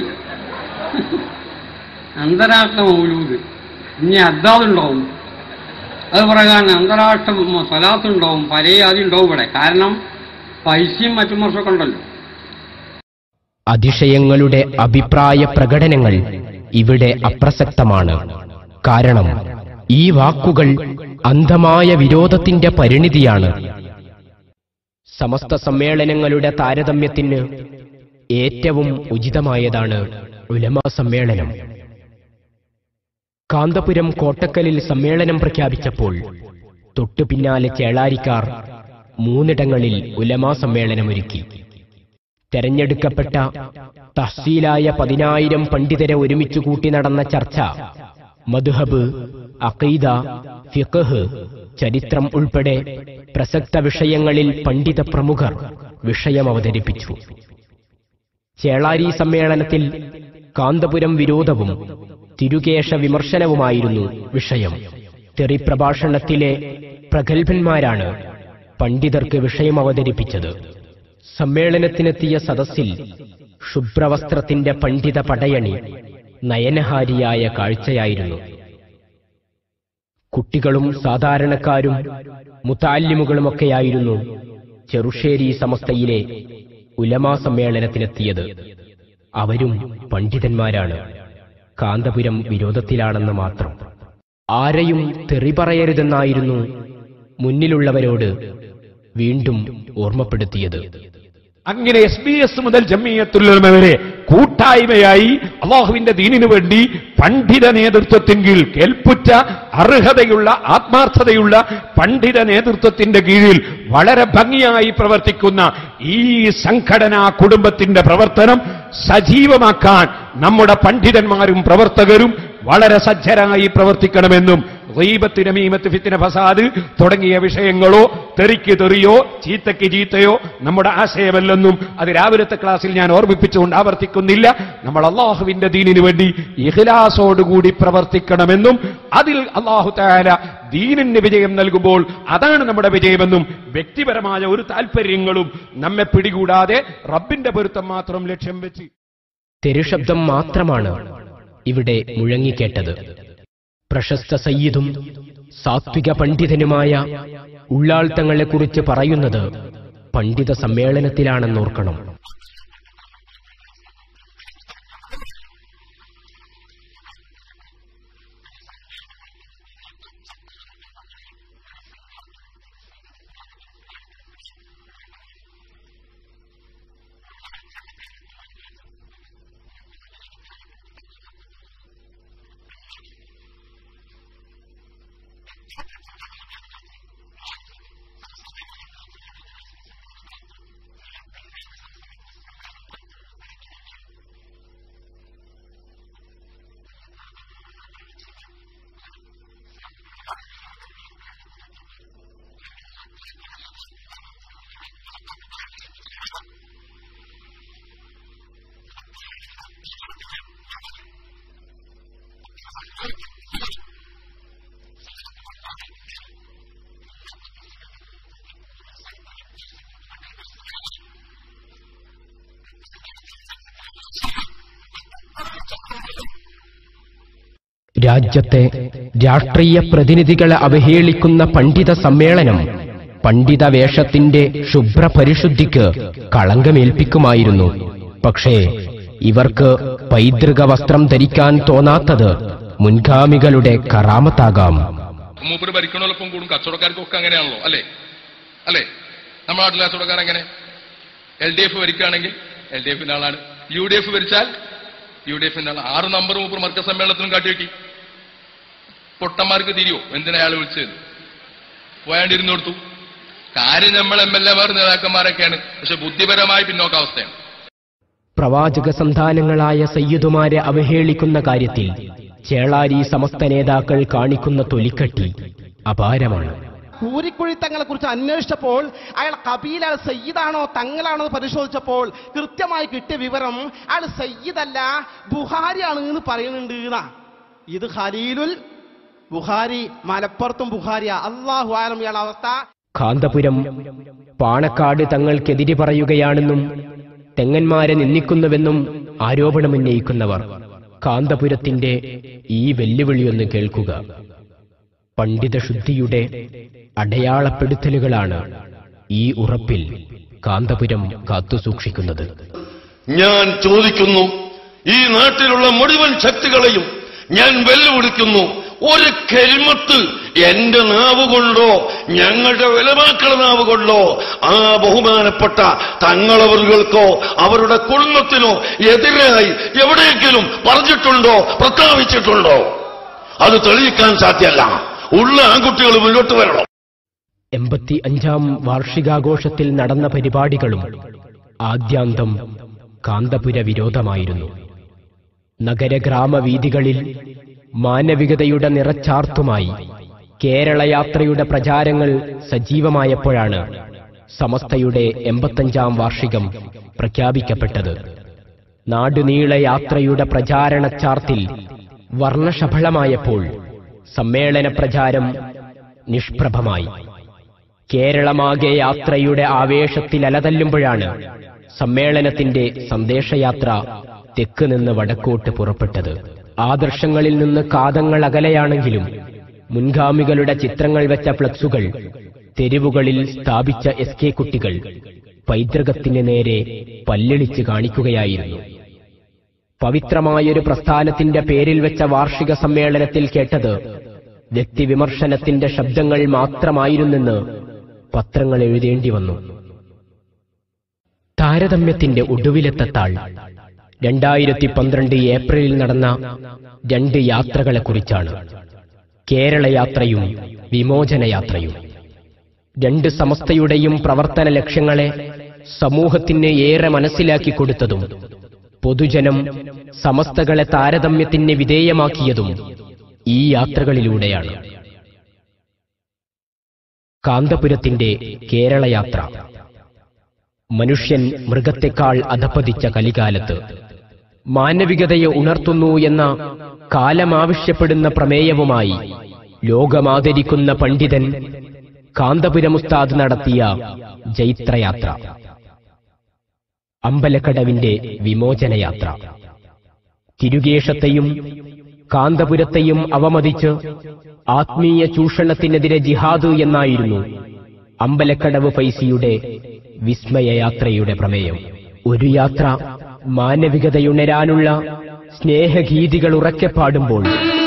അന്താരാഷ്ട്ര മൗലൂദ് ഇനി അദ്ദാദുണ്ടാവും, അത് പറയാൻ അന്താരാഷ്ട്ര സലാത്തുണ്ടാവും, പല ആദ്യം ഉണ്ടാവും ഇവിടെ. കാരണം പൈസയും മറ്റും വർഷമൊക്കെ ഉണ്ടല്ലോ. അതിശയങ്ങളുടെ അഭിപ്രായ പ്രകടനങ്ങൾ ഇവിടെ അപ്രസക്തമാണ്. കാരണം ഈ വാക്കുകൾ അന്ധമായ വിരോധത്തിന്റെ പരിണിതിയാണ്. സമസ്ത സമ്മേളനങ്ങളുടെ താരതമ്യത്തിന് ഏറ്റവും ഉചിതമായതാണ് ഉലമാ സമ്മേളനം. കാന്തപുരം കോട്ടക്കലിൽ സമ്മേളനം പ്രഖ്യാപിച്ചപ്പോൾ തൊട്ടു പിന്നാലെ ചേളാരിക്കാർ 3 ഇടങ്ങളിൽ ഉലമാ സമ്മേളനമൊരുക്കി. തെരഞ്ഞെടുക്കപ്പെട്ട തഹ്സീലായ 10,000 പണ്ഡിതരെ ഒരുമിച്ചു കൂട്ടി നടന്ന ചർച്ച മദ്ഹബ്, അഖീദ, ഫിഖ്ഹ്, ചരിത്രം ഉൾപ്പെടെ പ്രസക്ത വിഷയങ്ങളിൽ പണ്ഡിത പ്രമുഖർ വിഷയം അവതരിപ്പിച്ചു. ചേളാരി സമ്മേളനത്തിൽ കാന്തപുരം വിരോധവും തിരുകേശ വിമർശനവുമായിരുന്നു വിഷയം. തെറിപ്രഭാഷണത്തിലെ പ്രഗത്ഭന്മാരാണ് പണ്ഡിതർക്ക് വിഷയം അവതരിപ്പിച്ചത്. സമ്മേളനത്തിനെത്തിയ സദസ്സിൽ ശുഭ്രവസ്ത്രത്തിന്റെ പണ്ഡിത പടയണി നയനഹാരിയായ കാഴ്ചയായിരുന്നു. കുട്ടികളും സാധാരണക്കാരും മുതഅല്ലിമുകളുമൊക്കെയായിരുന്നു ചെറുശ്ശേരി സമസ്തയിലെ ഉലമാ സമ്മേളനത്തിനെത്തിയത്. അവരും പണ്ഡിതന്മാരാണ്. കാന്തപുരം വിരോധത്തിലാണെന്ന് മാത്രം. ആരെയും തെറി പറയരുതെന്നായിരുന്നു മുന്നിലുള്ളവരോട് വീണ്ടും ഓർമ്മപ്പെടുത്തിയത്. അങ്ങനെ SBS മുതൽ ജമിയത്തുൽ ഉലമ വരെ കൂട്ടായ്മയായി അല്ലാഹുവിന്റെ ദീനിനു വേണ്ടി പണ്ഡിത നേതൃത്വത്തിൻ കീഴിൽ, കേൾപ്പുറ്റ അർഹതയുള്ള ആത്മാർത്ഥതയുള്ള പണ്ഡിത നേതൃത്വത്തിന്റെ കീഴിൽ വളരെ ഭംഗിയായി പ്രവർത്തിക്കുന്ന ഈ സംഘടനാ കുടുംബത്തിന്റെ പ്രവർത്തനം സജീവമാക്കാൻ നമ്മുടെ പണ്ഡിതന്മാരും പ്രവർത്തകരും വളരെ സജ്ജരായി പ്രവർത്തിക്കണമെന്നും ഗീബത്ത്, നമീമത്ത്, ഫിത്ന, ഫസാദ് തുടങ്ങിയ വിഷയങ്ങളോ തെറിക്ക് തെറിയോ ചീത്തയ്ക്ക് ചീത്തയോ നമ്മുടെ ആശയമല്ലെന്നും അത് രാവിലത്തെ ക്ലാസ്സിൽ ഞാൻ ഓർമ്മിപ്പിച്ചുകൊണ്ട് ആവർത്തിക്കുന്നില്ല. നമ്മൾ അല്ലാഹുവിന്റെ ദീനിനു വേണ്ടി ഇഖ്ലാസോടുകൂടി പ്രവർത്തിക്കണമെന്നും അതിൽ അല്ലാഹു തആല ദീനിന് വിജയം നൽകുമ്പോൾ അതാണ് നമ്മുടെ വിജയമെന്നും വ്യക്തിപരമായ ഒരു താൽപര്യങ്ങളും നമ്മെ പിടികൂടാതെ റബ്ബിന്റെ പൊരുത്തം മാത്രം ലക്ഷ്യം വെച്ച് തെരുശബ്ദം മാത്രമാണ് ഇവിടെ മുഴങ്ങിക്കേട്ടത്. പ്രശസ്ത സയ്യിദും സാത്വിക പണ്ഡിതനുമായ ഉള്ളാൾ തങ്ങളെക്കുറിച്ച് പറയുന്നത് പണ്ഡിത സമ്മേളനത്തിലാണെന്നോർക്കണം. രാജ്യത്തെ രാഷ്ട്രീയ പ്രതിനിധികളെ അവഹേളിക്കുന്ന പണ്ഡിത സമ്മേളനം പണ്ഡിത വേഷത്തിന്റെ ശുഭ്രപരിശുദ്ധിക്ക് കളങ്കമേൽപ്പിക്കുമായിരുന്നു. പക്ഷേ ഇവർക്ക് പൈതൃക വസ്ത്രം ധരിക്കാൻ തോന്നാത്തത് മുൻഗാമികളുടെ കറാമത്താകാം. മൂപ്പര് ഭരിക്കണോടൊപ്പം കൂടും കച്ചവടക്കാർക്കൊക്കെ അങ്ങനെയാണല്ലോ, അല്ലേ? അല്ലേ? നമ്മുടെ നാട്ടിലെ കച്ചവടക്കാർ എങ്ങനെ? LDF ഭരിക്കുകയാണെങ്കിൽ LDFന്റെ ആളാണ്, UDF ഭരിച്ചാൽ UDFന്റെ ആൾ. 6 നമ്പർ മൂപ്പർ മർക്കസ് സമ്മേളനത്തിനും കാട്ടിവെക്കി. പൊട്ടന്മാർക്ക് തിരിയോ എന്തിനാ അയാൾ വിളിച്ചത്? പോയാണ്ടിരുന്നു കൊടുത്തു. കാര്യം നമ്മൾ MLA-മാർ നേതാക്കന്മാരൊക്കെയാണ്, പക്ഷെ ബുദ്ധിപരമായി പിന്നോക്കാവസ്ഥയാണ്. പ്രവാചക സന്താനങ്ങളായ സയ്യിദുമാരെ അവഹേളിക്കുന്ന കാര്യത്തിൽ ചേളാരി സമസ്ത നേതാക്കൾ കാണിക്കുന്ന തൊലിക്കട്ടി അപാരമാണ്. കൂരിക്കുഴി തങ്ങളെ കുറിച്ച് അന്വേഷിച്ചപ്പോൾ അയാൾ കബീല സയ്യിദാണോ തങ്ങളാണോ പരിശോധിച്ചപ്പോൾ കൃത്യമായി കിട്ടിയ വിവരം അയാൾ സയ്യിദല്ല ബുഖാരിയാണ് എന്ന് പറയുന്നുണ്ട്. ഇത് ഖലീലുൽ ബുഖാരി, മലപ്പുറത്തും ബുഖാരിയ. അല്ലാഹു ആലം ഇയാളുടെ അവസ്ഥ. കാന്തപുരം പാണക്കാട് തങ്ങൾക്കെതിരെ പറയുകയാണെന്നും തെങ്ങന്മാരെ നിന്ദിക്കുന്നുവെന്നും ആരോപണമുന്നയിക്കുന്നവർ കാന്തപുരത്തിന്റെ ഈ വെല്ലുവിളിയൊന്ന് കേൾക്കുക. പണ്ഡിതശുദ്ധിയുടെ അടയാളപ്പെടുത്തലുകളാണ് ഈ ഉറപ്പിൽ കാന്തപുരം കാത്തുസൂക്ഷിക്കുന്നത്. ഞാൻ ചോദിക്കുന്നു, ഈ നാട്ടിലുള്ള മുഴുവൻ ശക്തികളെയും ഞാൻ വെല്ലുവിളിക്കുന്നു, ഒരു കെൽമത്ത് എന്റെ നാവ് കൊണ്ടോ ഞങ്ങളുടെ വിലമാക്കളുടെ നാവ് കൊണ്ടോ ആ ബഹുമാനപ്പെട്ട തങ്ങളവറുകൾക്കോ അവരുടെ കുടുംബത്തിനോ എതിരായി എവിടെയെങ്കിലും പറഞ്ഞിട്ടുണ്ടോ, പ്രസ്താവിച്ചിട്ടുണ്ടോ? അത് തെളിയിക്കാൻ സാധ്യമല്ല. ഉള്ള ആൺകുട്ടികൾ മുന്നോട്ട് വരണം. 85ാം വാർഷികാഘോഷത്തിൽ നടന്ന പരിപാടികളും ആദ്യാന്തം കാന്തപുര വിരോധമായിരുന്നു. നഗരഗ്രാമവീഥികളിൽ മാനവികതയുടെ നിറച്ചാർത്തുമായി കേരളയാത്രയുടെ പ്രചാരങ്ങൾ സജീവമായപ്പോഴാണ് സമസ്തയുടെ 85ാം വാർഷികം പ്രഖ്യാപിക്കപ്പെട്ടത്. നാടുനീള യാത്രയുടെ പ്രചാരണ ചാർത്തിൽ വർണ്ണശബളമായപ്പോൾ സമ്മേളന പ്രചാരം നിഷ്പ്രഭമായി. കേരളമാകെ യാത്രയുടെ ആവേശത്തിൽ അലതല്ലുമ്പോഴാണ് സമ്മേളനത്തിന്റെ സന്ദേശയാത്ര തെക്ക് നിന്ന് വടക്കോട്ട് പുറപ്പെട്ടത്. ആദർശങ്ങളിൽ നിന്ന് കാതങ്ങൾ അകലെയാണെങ്കിലും മുൻഗാമികളുടെ ചിത്രങ്ങൾ വെച്ച ഫ്ലക്സുകൾ തെരുവുകളിൽ സ്ഥാപിച്ച SK കുട്ടികൾ പൈതൃകത്തിന് നേരെ പല്ലിളിച്ച് കാണിക്കുകയായിരുന്നു. പവിത്രമായൊരു പ്രസ്ഥാനത്തിന്റെ പേരിൽ വെച്ച വാർഷിക സമ്മേളനത്തിൽ കേട്ടത് വ്യക്തിവിമർശനത്തിന്റെ ശബ്ദങ്ങൾ മാത്രമായിരുന്നെന്ന് പത്രങ്ങൾ എഴുതേണ്ടി വന്നു. താരതമ്യത്തിന്റെ ഒടുവിലത്തെ താൾ 2012 ഏപ്രിലിൽ നടന്ന 2 യാത്രകളെക്കുറിച്ചാണ്. കേരളയാത്രയും വിമോചനയാത്രയും. 2 സമസ്തയുടെയും പ്രവർത്തന ലക്ഷ്യങ്ങളെ സമൂഹത്തിന് ഏറെ മനസ്സിലാക്കി കൊടുത്തതും പൊതുജനം സമസ്തകളെ താരതമ്യത്തിന് വിധേയമാക്കിയതും ഈ യാത്രകളിലൂടെയാണ്. കാന്തപുരത്തിന്റെ കേരളയാത്ര. മനുഷ്യൻ മൃഗത്തെക്കാൾ അധപ്പതിച്ച കലികാലത്ത് മാനവികതയെ ഉണർത്തുന്നു എന്ന കാലമാവശ്യപ്പെടുന്ന പ്രമേയവുമായി ലോകമാദരിക്കുന്ന പണ്ഡിതൻ കാന്തപുരം ഉസ്താദ് നടത്തിയ ജൈത്രയാത്ര. അമ്പലക്കടവിന്റെ വിമോചനയാത്ര. തിരുകേശത്തെയും കാന്തപുരത്തെയും അവമതിച്ച് ആത്മീയ ചൂഷണത്തിനെതിരെ ജിഹാദ് എന്നായിരുന്നു അമ്പലക്കടവ് ഫൈസിയുടെ വിസ്മയയാത്രയുടെ പ്രമേയം. ഒരു യാത്ര മാനവികതയുണരാനുള്ള സ്നേഹഗീതികൾ ഉറക്കെ പാടുമ്പോൾ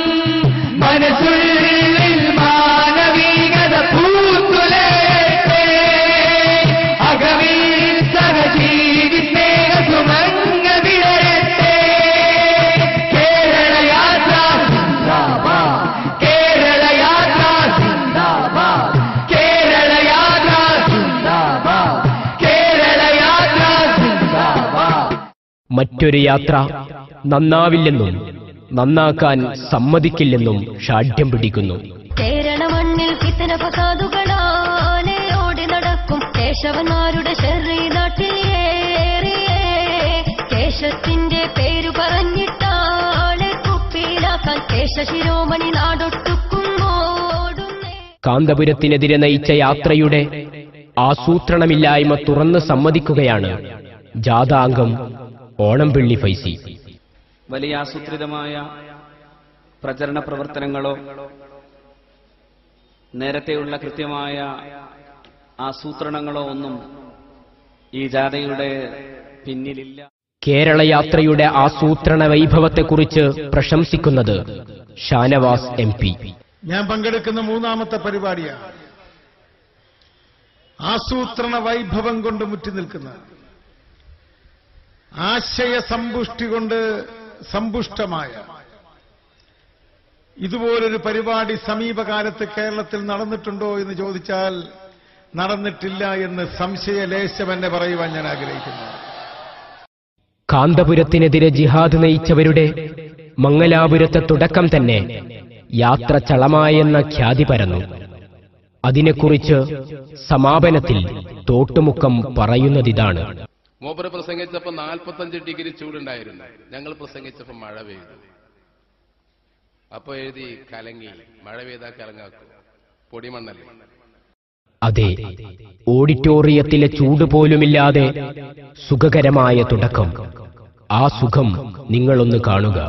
മറ്റൊരു യാത്ര നന്നാവില്ലെന്നും നന്നാക്കാൻ സമ്മതിക്കില്ലെന്നും ഷാഠ്യം പിടിക്കുന്നു. കേരള മണ്ണിൽ കിത്തന ഫസാദുകളാലെ ഓടി നടക്കും കേശവന്മാരുടെ ശരീ നാട്ടിൽ കേശത്തിന്റെ പേരു പറഞ്ഞിട്ടാളെ കുപ്പിയിലാക്കാൻ കേശശിരോമണി നാടൊട്ടുക്കുമ്പോടുന്നേ. കാന്തപുരത്തിനെതിരെ നയിച്ച യാത്രയുടെ ആസൂത്രണമില്ലായ്മ തുറന്ന് സമ്മതിക്കുകയാണ് ജാഥാംഗം ഓണംപിള്ളി ഫൈസി. വലിയ ആസൂത്രിതമായ പ്രചരണ പ്രവർത്തനങ്ങളോ നേരത്തെയുള്ള കൃത്യമായ ആസൂത്രണങ്ങളോ ഒന്നും ഈ ജാഥയുടെ പിന്നിലില്ല. കേരളയാത്രയുടെ ആസൂത്രണ വൈഭവത്തെക്കുറിച്ച് പ്രശംസിക്കുന്നത് ഷാനവാസ് MP. ഞാൻ പങ്കെടുക്കുന്ന 3ാമത്തെ പരിപാടിയാണ്. ആസൂത്രണ വൈഭവം കൊണ്ട് മുറ്റി നിൽക്കുന്ന, ആശയ സമ്പുഷ്ടി കൊണ്ട് സമ്പുഷ്ടമായ ഇതുപോലൊരു പരിപാടി സമീപകാലത്ത് കേരളത്തിൽ നടന്നിട്ടുണ്ടോ എന്ന് ചോദിച്ചാൽ നടന്നിട്ടില്ല എന്ന് സംശയലേശം എന്നെ പറയുവാൻ ഞാൻ ആഗ്രഹിക്കുന്നു. കാന്തപുരത്തിനെതിരെ ജിഹാദ് നയിച്ചവരുടെ മംഗലാപുരത്തെ തുടക്കം തന്നെ യാത്ര ചളമായെന്ന ഖ്യാതി പരന്നു. അതിനെക്കുറിച്ച് സമാപനത്തിൽ തോട്ടുമുക്കം പറയുന്നതിതാണ്. മൂപ്പര് പ്രസംഗിച്ചപ്പോ 45 ഡിഗ്രി ചൂടുണ്ടായിരുന്നു. ഞങ്ങൾ പ്രസംഗിച്ചപ്പോ മഴ പെയ്തു. അപ്പൊ എഴുതി കലങ്ങി, മഴ പെയ്താൽ കലങ്ങാക്കും, പൊടിമണ്ണല്ലേ. അതെ, ഓഡിറ്റോറിയത്തിലെ ചൂട് പോലുമില്ലാതെ സുഖകരമായ തുടക്കം. ആ സുഖം നിങ്ങളൊന്ന് കാണുക.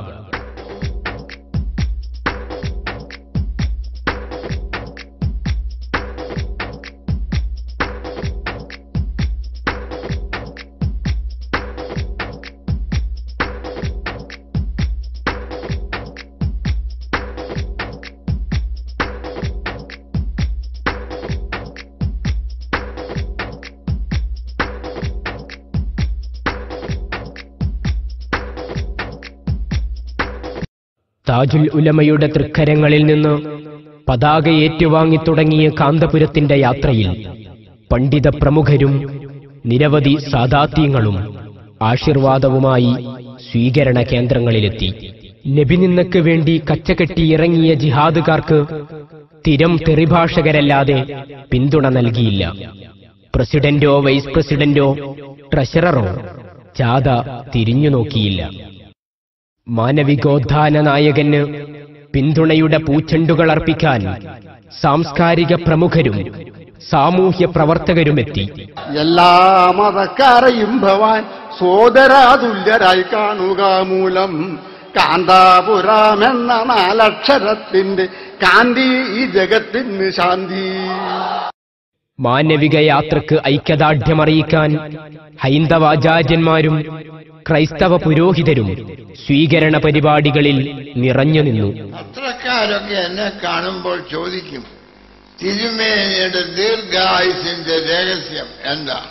താജുൽ ഉലമയുടെ തൃക്കരങ്ങളിൽ നിന്ന് പതാക ഏറ്റുവാങ്ങിത്തുടങ്ങിയ കാന്തപുരത്തിന്റെ യാത്രയിൽ പണ്ഡിത പ്രമുഖരും നിരവധി സാദാത്യങ്ങളും ആശീർവാദവുമായി സ്വീകരണ കേന്ദ്രങ്ങളിലെത്തി. നബിനിന്ദയ്ക്ക് വേണ്ടി കച്ചകെട്ടി ഇറങ്ങിയ ജിഹാദുകാർക്ക് സ്ഥിരം തെറിഭാഷകരല്ലാതെ പിന്തുണ നൽകിയില്ല. പ്രസിഡന്റോ വൈസ് പ്രസിഡന്റോ ട്രഷററോ ജാഥ തിരിഞ്ഞുനോക്കിയില്ല. മാനവികോദ്ധാന നായകന് പിന്തുണയുടെ പൂച്ചെണ്ടുകൾ അർപ്പിക്കാൻ സാംസ്കാരിക പ്രമുഖരും സാമൂഹ്യ പ്രവർത്തകരുമെത്തി. എല്ലാ മതക്കാരെയും ഭവാൻ സോദരാതുല്യരായി കാണുക മൂലം കാന്താപുരമെന്ന 4 അക്ഷരത്തിന്റെ കാന്തി ഈ ജഗത്തിന് ശാന്തി. മാനവിക യാത്രക്ക് ഐക്യദാർഢ്യമറിയിക്കാൻ ഹൈന്ദവാചാര്യന്മാരും ക്രൈസ്തവ പുരോഹിതരും സ്വീകരണ പരിപാടികളിൽ നിറഞ്ഞുനിന്നു. പത്രക്കാരൊക്കെ എന്നെ കാണുമ്പോൾ ചോദിക്കും, തിരുമേനിയുടെ ദീർഘായുസിന്റെ രഹസ്യം എന്താ?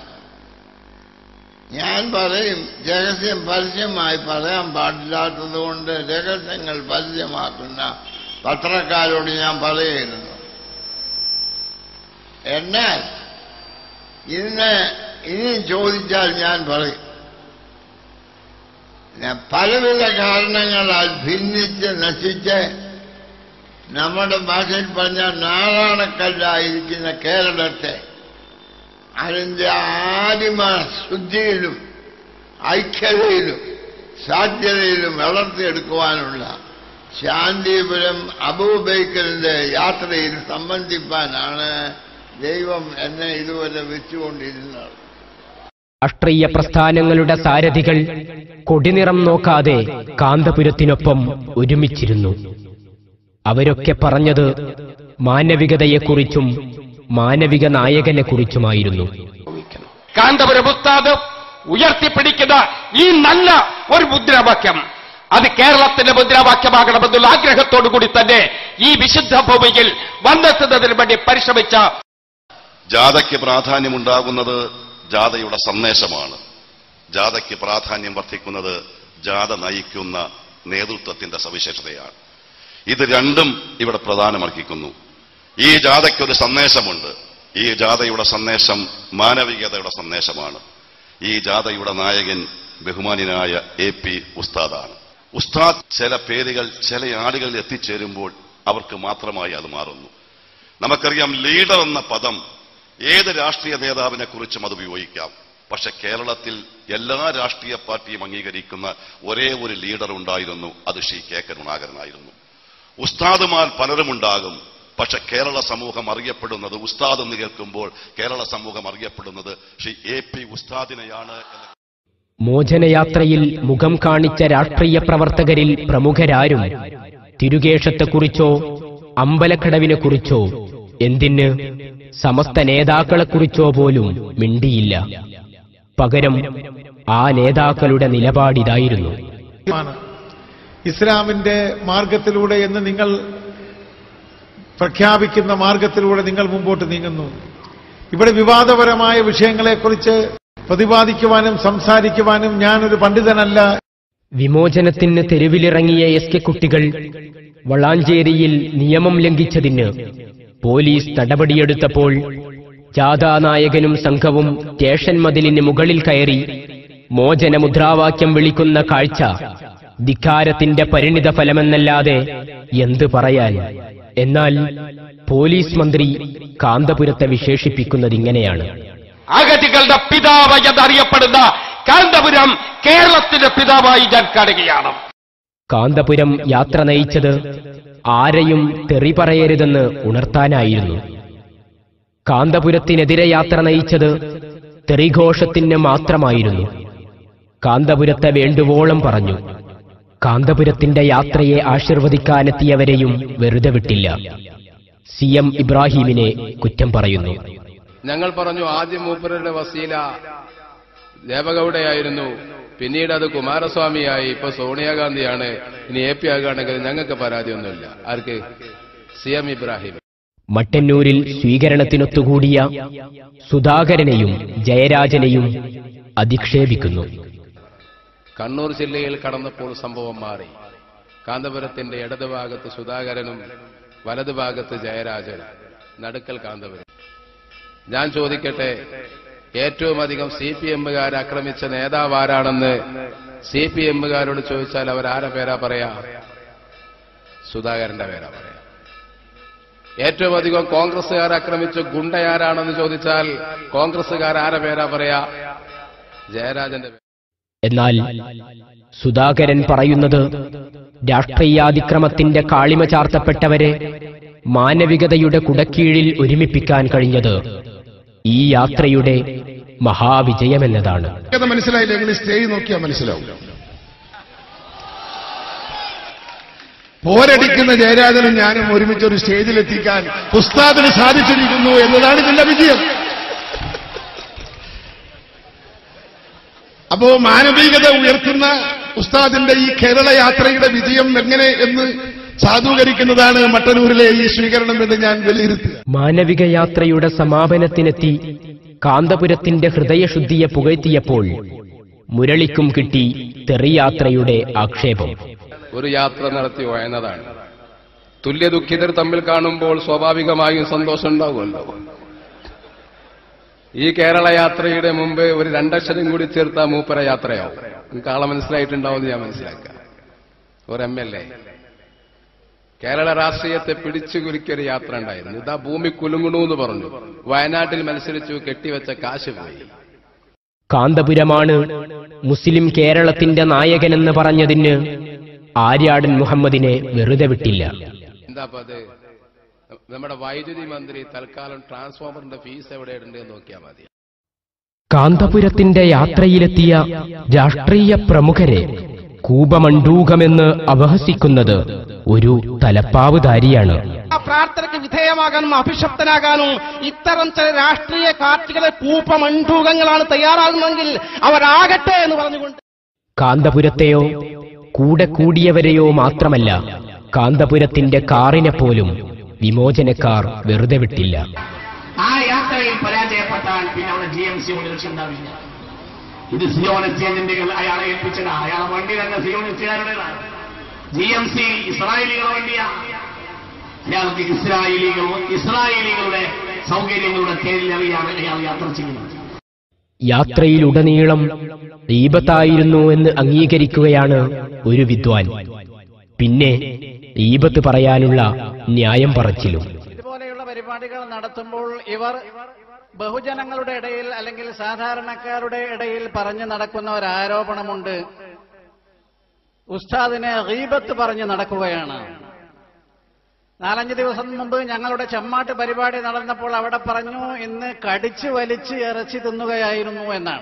ഞാൻ പറയും, രഹസ്യം പരസ്യമായി പറയാൻ പാടില്ലാത്തതുകൊണ്ട് രഹസ്യങ്ങൾ പരസ്യമാക്കുന്ന പത്രക്കാരോട് ഞാൻ പറയുന്നു. എന്നാൽ ഇനി ചോദിച്ചാൽ ഞാൻ പറയും, പലവിധ കാരണങ്ങളാൽ ഭിന്നിച്ച് നശിച്ച് നമ്മുടെ ഭാഷയിൽ പറഞ്ഞാൽ നാരായണക്കല്ലായിരിക്കുന്ന കേരളത്തെ അതിന്റെ ആദിമ ശുദ്ധിയിലും ഐക്യതയിലും സാധ്യതയിലും വളർത്തിയെടുക്കുവാനുള്ള ശാന്തിപുരം അബൂബൈക്കറിന്റെ യാത്രയിൽ സംബന്ധിപ്പാനാണ് ദൈവം എന്നെ ഇതുവരെ വെച്ചുകൊണ്ടിരുന്നത്. രാഷ്ട്രീയ പ്രസ്ഥാനങ്ങളുടെ സാരഥികൾ കൊടിനിറം നോക്കാതെ കാന്തപുരത്തിനൊപ്പം ഒരുമിച്ചിരുന്നു. അവരൊക്കെ പറഞ്ഞത് മാനവികതയെക്കുറിച്ചും മാനവിക നായകനെക്കുറിച്ചുമായിരുന്നു. കാന്തപുരം ഉസ്താദ് ഉയർത്തിപ്പിടിക്കുന്ന ഈ നല്ല ഒരു മുദ്രാവാക്യം, അത് കേരളത്തിന്റെ മുദ്രാവാക്യമാകണമെന്നുള്ള ആഗ്രഹത്തോടുകൂടി തന്നെ ഈ വിശുദ്ധ ഭൂമിയിൽ വന്നെത്തുന്നതിന് വേണ്ടി പരിശ്രമിച്ച ജാഥയ്ക്ക് പ്രാധാന്യമുണ്ടാകുന്നത് ജാഥയുടെ സന്ദേശമാണ്. ജാഥയ്ക്ക് പ്രാധാന്യം വർദ്ധിക്കുന്നത് ജാഥ നയിക്കുന്ന നേതൃത്വത്തിന്റെ സവിശേഷതയാണ്. ഇത് രണ്ടും ഇവിടെ പ്രധാനമർഹിക്കുന്നു. ഈ ജാഥയ്ക്കൊരു സന്ദേശമുണ്ട്. ഈ ജാഥയുടെ സന്ദേശം മാനവികതയുടെ സന്ദേശമാണ്. ഈ ജാഥയുടെ നായകൻ ബഹുമാന്യനായ AP ഉസ്താദാണ്. ഉസ്താദ് ചില പേരുകൾ ചില ആളുകളിൽ എത്തിച്ചേരുമ്പോൾ അവർക്ക് മാത്രമായി അത് മാറുന്നു. നമുക്കറിയാം, ലീഡർ എന്ന പദം ഏത് രാഷ്ട്രീയ നേതാവിനെ കുറിച്ചും അത് ഉപയോഗിക്കാം. പക്ഷെ കേരളത്തിൽ എല്ലാ രാഷ്ട്രീയ പാർട്ടിയും അംഗീകരിക്കുന്ന ഒരേ ഒരു ലീഡർ ഉണ്ടായിരുന്നു, അത് ശ്രീ KK കരുണാകരനായിരുന്നു. ഉസ്താദുമാർ പലരുമുണ്ടാകും, പക്ഷെ കേരള സമൂഹം അറിയപ്പെടുന്നത്, ഉസ്താദ് എന്ന് കേൾക്കുമ്പോൾ കേരള സമൂഹം അറിയപ്പെടുന്നത് ശ്രീ AP ഉസ്താദിനെയാണ്. മോചനയാത്രയിൽ മുഖം കാണിച്ച രാഷ്ട്രീയ പ്രവർത്തകരിൽ പ്രമുഖരാരും തിരുകേശത്തെക്കുറിച്ചോ അമ്പലക്കടവിനെക്കുറിച്ചോ എന്തിന് സമസ്ത നേതാക്കളെക്കുറിച്ചോ പോലും മിണ്ടിയില്ല. പകരം ആ നേതാക്കളുടെ നിലപാടിതായിരുന്നു. ഇസ്ലാമിന്റെ മാർഗത്തിലൂടെ എന്ന് നിങ്ങൾ പ്രഖ്യാപിക്കുന്ന മാർഗത്തിലൂടെ നിങ്ങൾ മുമ്പോട്ട് നീങ്ങുന്നു. ഇവിടെ വിവാദപരമായ വിഷയങ്ങളെക്കുറിച്ച് പ്രതിപാദിക്കുവാനും സംസാരിക്കുവാനും ഞാനൊരു പണ്ഡിതനല്ല. വിമോചനത്തിന് തെരുവിലിറങ്ങിയ SK കുട്ടികൾ വളാഞ്ചേരിയിൽ നിയമം ലംഘിച്ചതിന് പോലീസ് നടപടിയെടുത്തപ്പോൾ ജാഥാനായകനും സംഘവും സ്റ്റേഷൻ മതിലിന് മുകളിൽ കയറി മോചന മുദ്രാവാക്യം വിളിക്കുന്ന കാഴ്ച ധിക്കാരത്തിന്റെ പരിണിത ഫലമെന്നല്ലാതെ എന്ത് പറയാൻ? എന്നാൽ പോലീസ് മന്ത്രി കാന്തപുരത്തെ വിശേഷിപ്പിക്കുന്നതിങ്ങനെയാണ്: അഗതികളുടെ പിതാവായി എന്നറിയപ്പെടുന്ന കാന്തപുരം കേരളത്തിന്റെ പിതാവായി ഞാൻ കാണുകയാണ്. കാന്തപുരം യാത്ര നയിച്ചത് ആരെയും തെറി പറയരുതെന്ന് ഉണർത്താനായിരുന്നു. കാന്തപുരത്തിനെതിരെ യാത്ര നയിച്ചത് തെറിഘോഷത്തിന് മാത്രമായിരുന്നു. കാന്തപുരത്തെ വേണ്ടുവോളം പറഞ്ഞു. കാന്തപുരത്തിന്റെ യാത്രയെ ആശീർവദിക്കാനെത്തിയവരെയും വെറുതെ വിട്ടില്ല. CM ഇബ്രാഹിമിനെ കുറ്റം പറയുന്നു. ഞങ്ങൾ പറഞ്ഞു ആദ്യം മൂപ്പരുടെ വസീല ദേവഗൌഡയായിരുന്നു, പിന്നീട് അത് കുമാരസ്വാമിയായി, ഇപ്പൊ സോണിയാഗാന്ധിയാണ്, ഇനി AP ആകുകയാണെങ്കിൽ ഞങ്ങൾക്ക് പരാതിയൊന്നുമില്ല. ആർക്ക്? CM ഇബ്രാഹിം. മട്ടന്നൂരിൽ സ്വീകരണത്തിനൊത്തുകൂടിയ സുധാകരനെയും ജയരാജനെയും അധിക്ഷേപിക്കുന്നു. കണ്ണൂർ ജില്ലയിൽ കടന്നപ്പോൾ സംഭവം മാറി. കാന്തപുരത്തിന്റെ ഇടതുഭാഗത്ത് സുധാകരനും വലതുഭാഗത്ത് ജയരാജൻ, നടുക്കൽ കാന്തപുരം. ഞാൻ ചോദിക്കട്ടെ, ഏറ്റവും അധികം CPM-കാർ ആക്രമിച്ച നേതാവ് ആരാണെന്ന് CPM-കാരോട് ചോദിച്ചാൽ അവരാരെ പേരാ പറയാ? സുധാകരന്റെ പേരാ പറയാ. ഏറ്റവും അധികം കോൺഗ്രസുകാർ ആക്രമിച്ച ഗുണ്ടയാരാണെന്ന് ചോദിച്ചാൽ കോൺഗ്രസുകാർ ആരെ പേരാ പറയാ? ജയരാജന്റെ. എന്നാൽ സുധാകരൻ പറയുന്നത് രാഷ്ട്രീയാതിക്രമത്തിന്റെ കാളിമ ചാർത്തപ്പെട്ടവരെ മാനവികതയുടെ കുടക്കീഴിൽ ഒരുമിപ്പിക്കാൻ കഴിഞ്ഞത് ഈ യാത്രയുടെ മഹാവിജയമെന്നതാണ്. മനസ്സിലായില്ല, നിങ്ങൾ സ്റ്റേജ് നോക്കിയാൽ മനസ്സിലാവും. പോരടിക്കുന്ന ജയരാജനും ഞാനും ഒരുമിച്ച് ഒരു സ്റ്റേജിലെത്തിക്കാൻ ഉസ്താദിന് സാധിച്ചിരിക്കുന്നു എന്നതാണ് ഇതിന്റെ വിജയം. അപ്പോ മാനവികത ഉയർത്തുന്ന ഉസ്താദിന്റെ ഈ കേരള യാത്രയുടെ വിജയം എങ്ങനെ എന്ന് സാധൂകരിക്കുന്നതാണ് മട്ടന്നൂരിലെ ഈ സ്വീകരണം എന്ന് ഞാൻ വിലയിരുത്തുക. മാനവിക യാത്രയുടെ സമാപനത്തിനെത്തി കാന്തപുരത്തിന്റെ ഹൃദയശുദ്ധിയെ പുകഴ്ത്തിയപ്പോൾ മുരളിക്കും കിട്ടി തെറിയാത്രയുടെ ആക്ഷേപം. ഒരു യാത്ര നടത്തി വയന്നതാണ്. തുല്യ ദുഃഖിതർ തമ്മിൽ കാണുമ്പോൾ സ്വാഭാവികമായും സന്തോഷം ഉണ്ടാകുമല്ലോ. ഈ കേരള യാത്രയുടെ മുമ്പ് ഒരു 2 അക്ഷരം കൂടി ചേർത്ത മൂപ്പര യാത്രയാവും. നിങ്ങൾക്ക് ആളെ മനസ്സിലായിട്ടുണ്ടാവും ഞാൻ മനസ്സിലാക്കാം. ഒരു MLA കേരള രാഷ്ട്രീയത്തെ പിടിച്ചു കുലുക്കിയൊരു യാത്ര ഉണ്ടായിരുന്നു. ഇതാ ഭൂമി കുലുങ്ങണു എന്ന് പറഞ്ഞു. വയനാട്ടിൽ മത്സരിച്ചു, കെട്ടിവെച്ച കാശ് പോയി. കാന്തപുരമാണ് മുസ്ലിം കേരളത്തിന്റെ നായകനെന്ന് പറഞ്ഞതിന് ആര്യാടൻ മുഹമ്മദിനെ വെറുതെ വിട്ടില്ല. എന്താ അത്? നമ്മുടെ വൈദ്യുതി മന്ത്രി തൽക്കാലം ട്രാൻസ്ഫോമറിന്റെ ഫീസ് എവിടെയുണ്ട് എന്ന് നോക്കിയാൽ മതി. കാന്തപുരത്തിന്റെ യാത്രയിലെത്തിയ രാഷ്ട്രീയ പ്രമുഖരെ കൂപമണ്ടൂകമെന്ന് അപഹസിക്കുന്നത് ഒരു തലപ്പാവുധാരിയാണ്. പ്രാർത്ഥനയ്ക്ക് വിധേയമാകാനും അഭിഷപ്തനാകാനും ഇത്തരം ചില രാഷ്ട്രീയ കാർട്ടികളെ കൂപമണ്ടൂകങ്ങളാണ് തയ്യാറാകുന്നതെങ്കിൽ അവരാകട്ടെ എന്ന് പറഞ്ഞുകൊണ്ട് കാന്തപുരത്തെയോ കൂടെ കൂടിയവരെയോ മാത്രമല്ല, കാന്തപുരത്തിന്റെ കാറിനെ പോലും വിമോചനക്കാർ വെറുതെ വിട്ടില്ല. ആ യാത്രയിൽ പരാജയപ്പെട്ടാൽ പിന്നെ അവിടെ GMC ഉണ്ടാവില്ല. ഇത് സിയോണിസ്റ്റ് ഏജന്റുകൾ അയാളെ ഏൽപ്പിച്ചത്. അയാളെ വണ്ടി തന്നെ സിയോണിസ്റ്റുകാരുടേതാണ്. GMC ഇസ്രായേലികളുടെ വണ്ടിയാണ്. അയാൾക്ക് ഇസ്രായേലികളുടെ സൗകര്യങ്ങളുടെ പേരിലറിയാണ് അയാൾ യാത്ര ചെയ്യുന്നത്. യാത്രയിലുടനീളം ഈബത്തായിരുന്നു എന്ന് അംഗീകരിക്കുകയാണ് ഒരു വിദ്വാൻ. പിന്നെ ഈബത്ത് പറയാനുള്ള ന്യായം പറച്ചിലും. ഇതുപോലെയുള്ള പരിപാടികൾ നടത്തുമ്പോൾ ഇവർ ബഹുജനങ്ങളുടെ ഇടയിൽ അല്ലെങ്കിൽ സാധാരണക്കാരുടെ ഇടയിൽ പറഞ്ഞു നടക്കുന്ന ഒരു ആരോപണമുണ്ട്. ഉസ്താദിനെ ഗീബത്ത് പറഞ്ഞു നടക്കുകയാണ്. 4-5 ദിവസം മുമ്പ് ഞങ്ങളുടെ ചെമ്മാട്ട് പരിപാടി നടന്നപ്പോൾ അവിടെ പറഞ്ഞു ഇന്ന് കടിച്ചു വലിച്ച് ഇറച്ചി തിന്നുകയായിരുന്നു എന്നാണ്.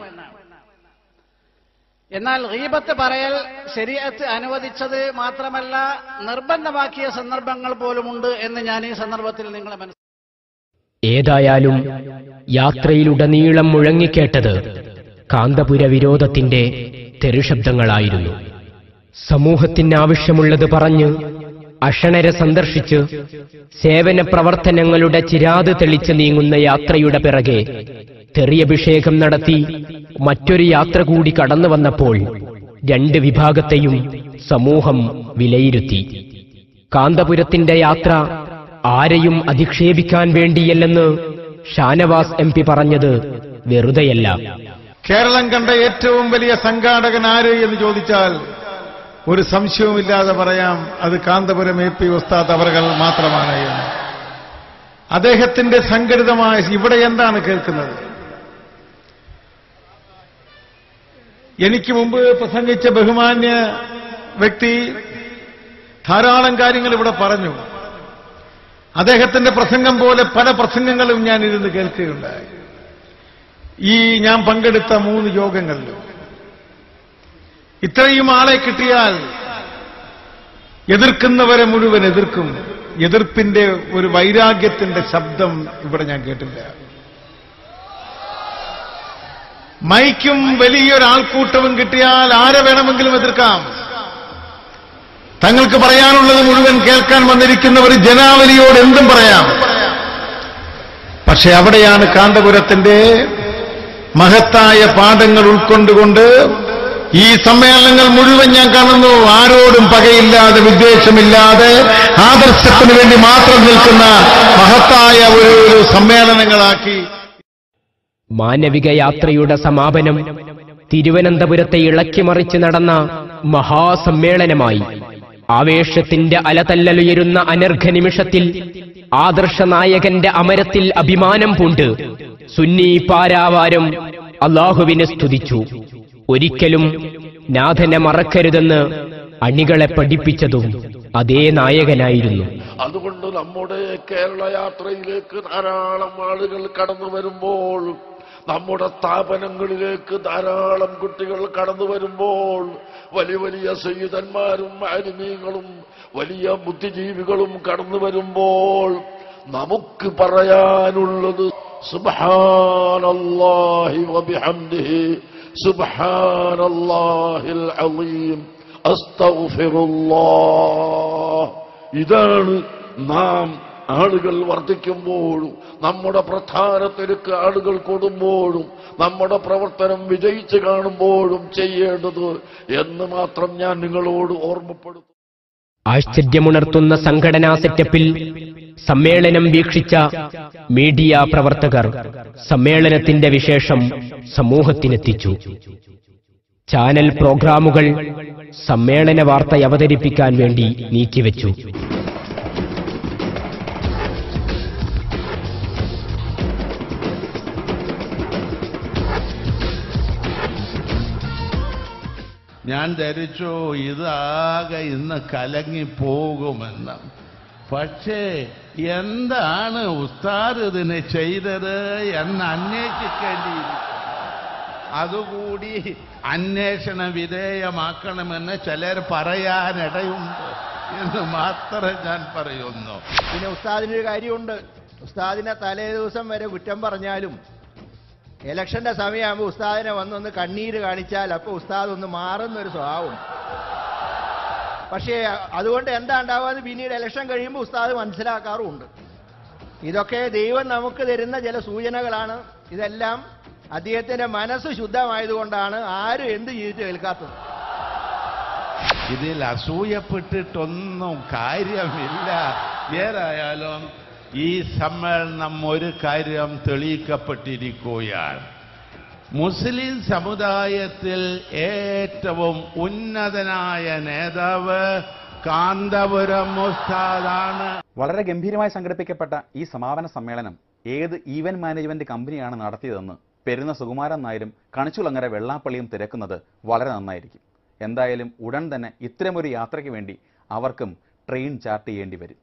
എന്നാൽ ഗീബത്ത് പറയൽ ശരീഅത്ത് അനുവദിച്ചത് മാത്രമല്ല നിർബന്ധമാക്കിയ സന്ദർഭങ്ങൾ പോലുമുണ്ട് എന്ന് ഞാൻ ഈ സന്ദർഭത്തിൽ നിങ്ങളെ മനസ്സിലാക്കി. ഏതായാലും യാത്രയിലുടനീളം മുഴങ്ങിക്കേട്ടത് കാന്തപുര വിരോധത്തിന്റെ തെരുശബ്ദങ്ങളായിരുന്നു. സമൂഹത്തിനാവശ്യമുള്ളത് പറഞ്ഞ് അഷണരെ സന്ദർശിച്ച് സേവന പ്രവർത്തനങ്ങളുടെ ചിരാത് തെളിച്ച് നീങ്ങുന്ന യാത്രയുടെ പിറകെ തെറിയഭിഷേകം നടത്തി മറ്റൊരു യാത്ര കൂടി കടന്നു വന്നപ്പോൾ 2 വിഭാഗത്തെയും സമൂഹം വിലയിരുത്തി. കാന്തപുരത്തിന്റെ യാത്ര ആരെയും അധിക്ഷേപിക്കാൻ വേണ്ടിയല്ലെന്ന് ഷാനവാസ് MP പറഞ്ഞത് വെറുതെയല്ല. കേരളം കണ്ട ഏറ്റവും വലിയ സംഘാടകൻ ആര് എന്ന് ചോദിച്ചാൽ ഒരു സംശയവുമില്ലാതെ പറയാം, അത് കാന്തപുരം AP ഉസ്താദ് അവർകൾ മാത്രമാണ് എന്ന്. അദ്ദേഹത്തിന്റെ സംഘടിതമായ ഇവിടെ എന്താണ് കേൾക്കുന്നത്? എനിക്ക് മുമ്പ് പ്രസംഗിച്ച ബഹുമാന്യ വ്യക്തി ധാരാളം കാര്യങ്ങൾ ഇവിടെ പറഞ്ഞു. അദ്ദേഹത്തിന്റെ പ്രസംഗം പോലെ പല പ്രസംഗങ്ങളും ഞാൻ ഇരുന്ന് കേൾക്കുകയുണ്ടായി. ഈ ഞാൻ പങ്കെടുത്ത 3 യോഗങ്ങളിലും ഇത്രയും ആളെ കിട്ടിയാൽ എതിർക്കുന്നവരെ മുഴുവൻ എതിർക്കും. എതിർപ്പിന്റെ ഒരു വൈരാഗ്യത്തിന്റെ ശബ്ദം ഇവിടെ ഞാൻ കേട്ടില്ല. മൈക്കും വലിയൊരാൾക്കൂട്ടവും കിട്ടിയാൽ ആരെ വേണമെങ്കിലും എതിർക്കാം. തങ്ങൾക്ക് പറയാനുള്ളത് മുഴുവൻ കേൾക്കാൻ വന്നിരിക്കുന്നവർ ജനാവലിയോട് എന്തും പറയാം. പക്ഷെ അവിടെയാണ് കാന്തപുരത്തിന്റെ മഹത്തായ പാഠങ്ങൾ ഉൾക്കൊണ്ടുകൊണ്ട് ഈ സമ്മേളനങ്ങൾ മുഴുവൻ ഞാൻ കാണുന്നു. ആരോടും പകയില്ലാതെ, വിദ്വേഷമില്ലാതെ, ആദർശത്തിന് വേണ്ടി മാത്രം നിൽക്കുന്ന മഹത്തായ ഒരു സമ്മേളനങ്ങളാക്കി. മാനവിക യാത്രയുടെ സമാപനം തിരുവനന്തപുരത്തെ ഇളക്കിമറിച്ച് നടന്ന മഹാസമ്മേളനമായി. ആവേശത്തിന്റെ അലതല്ലലുയരുന്ന അനർഘ നിമിഷത്തിൽ ആദർശനായകന്റെ അമരത്തിൽ അഭിമാനം പൂണ്ട് സുന്നി പാരാവാരം അല്ലാഹുവിനെ സ്തുതിച്ചു. ഒരിക്കലും നാഥനെ മറക്കരുതെന്ന് അണികളെ പഠിപ്പിച്ചതും അതേ നായകനായിരുന്നു. അതുകൊണ്ട് നമ്മുടെ കേരള യാത്രയിലേക്ക് ധാരാളം ആളുകൾ കടന്നു വരുമ്പോൾ, നമ്മുടെ സ്ഥാപനങ്ങളിലേക്ക് ധാരാളം കുട്ടികൾ കടന്നു വരുമ്പോൾ, വലിയ വലിയ സയ്യിദന്മാരും ആലിമീങ്ങളും വലിയ ബുദ്ധിജീവികളും കടന്നു വരുമ്പോൾ നമുക്ക് പറയാനുള്ളത് സുബ്ഹാനല്ലാഹി വബിഹംദിഹി സുബ്ഹാനല്ലാഹിൽ അളീം അസ്തഗ്ഫിറുല്ലാഹ്. ഇതാണ് നാം ആളുകൾ വർദ്ധിക്കുമ്പോഴും നമ്മുടെ പ്രധാനത്തിലേക്ക് ആളുകൾ കൂടുമ്പോഴും നമ്മുടെ പ്രവർത്തനം വിജയിച്ചു കാണുമ്പോഴും ചെയ്യേണ്ടത് എന്ന് മാത്രം ഞാൻ നിങ്ങളോട് ഓർമ്മപ്പെടുത്തും. ആശ്ചര്യമുണർത്തുന്ന സംഘടനാ സെറ്റപ്പിൽ സമ്മേളനം വീക്ഷിച്ച മീഡിയ പ്രവർത്തകർ സമ്മേളനത്തിന്റെ വിശേഷം സമൂഹത്തിനെത്തിച്ചു. ചാനൽ പ്രോഗ്രാമുകൾ സമ്മേളന വാർത്ത അവതരിപ്പിക്കാൻ വേണ്ടി നീക്കിവെച്ചു. ഞാൻ ധരിച്ചു ഇതാകെ ഇന്ന് കലങ്ങിപ്പോകുമെന്ന്. പക്ഷേ എന്താണ് ഉസ്താദ് ഇതിന് ചെയ്തത് എന്ന് അന്വേഷിക്കേണ്ടിയിരിക്കും. അതുകൂടി അന്വേഷണ വിധേയമാക്കണമെന്ന് ചിലർ പറയാനിടയുണ്ട് എന്ന് മാത്രമേ ഞാൻ പറയുന്നു. പിന്നെ ഉസ്താദിനൊരു കാര്യമുണ്ട്. ഉസ്താദിനെ തലേ ദിവസം വരെ കുറ്റം പറഞ്ഞാലും ഇലക്ഷന്റെ സമയമാകുമ്പോൾ ഉസ്താദിനെ വന്നൊന്ന് കണ്ണീര് കാണിച്ചാൽ അപ്പോൾ ഉസ്താദ് ഒന്ന് മാറുന്നൊരു സ്വഭാവം. പക്ഷേ അതുകൊണ്ട് എന്താ ഉണ്ടാവാന്ന് പിന്നീട് ഇലക്ഷൻ കഴിയുമ്പോൾ ഉസ്താദ് മനസ്സിലാക്കാറുമുണ്ട്. ഇതൊക്കെ ദൈവം നമുക്ക് തരുന്ന ചില സൂചനകളാണ്. ഇതെല്ലാം അദ്ദേഹത്തിന്റെ മനസ്സ് ശുദ്ധമായതുകൊണ്ടാണ് ആരും എന്ത് ചെയ്തിട്ട് കേൾക്കാത്തത്. ഇതിൽ അസൂയപ്പെട്ടിട്ടൊന്നും കാര്യമില്ല. ഏതായാലും ഈ സമ്മേളനം ഒരു കാര്യം തെളിയിക്കപ്പെട്ടിരിക്കുകയാണ്. മുസ്ലിം സമുദായത്തിൽ ഏറ്റവും ഉന്നതനായ നേതാവ് കാന്തപുരം ഉസ്താദാണ്. വളരെ ഗംഭീരമായി സംഘടിപ്പിക്കപ്പെട്ട ഈ സമാപന സമ്മേളനം ഏത് ഈവന്റ് മാനേജ്മെന്റ് കമ്പനിയാണ് നടത്തിയതെന്ന് പെരുന്ന സുകുമാരൻ നായരും കണിച്ചുളങ്ങര വെള്ളാപ്പള്ളിയും തിരക്കുന്നത് വളരെ നന്നായിരിക്കും. എന്തായാലും ഉടൻ തന്നെ ഇത്തരമൊരു യാത്രയ്ക്ക് വേണ്ടി അവർക്കും ട്രെയിൻ ചാർട്ട് ചെയ്യേണ്ടി വരും.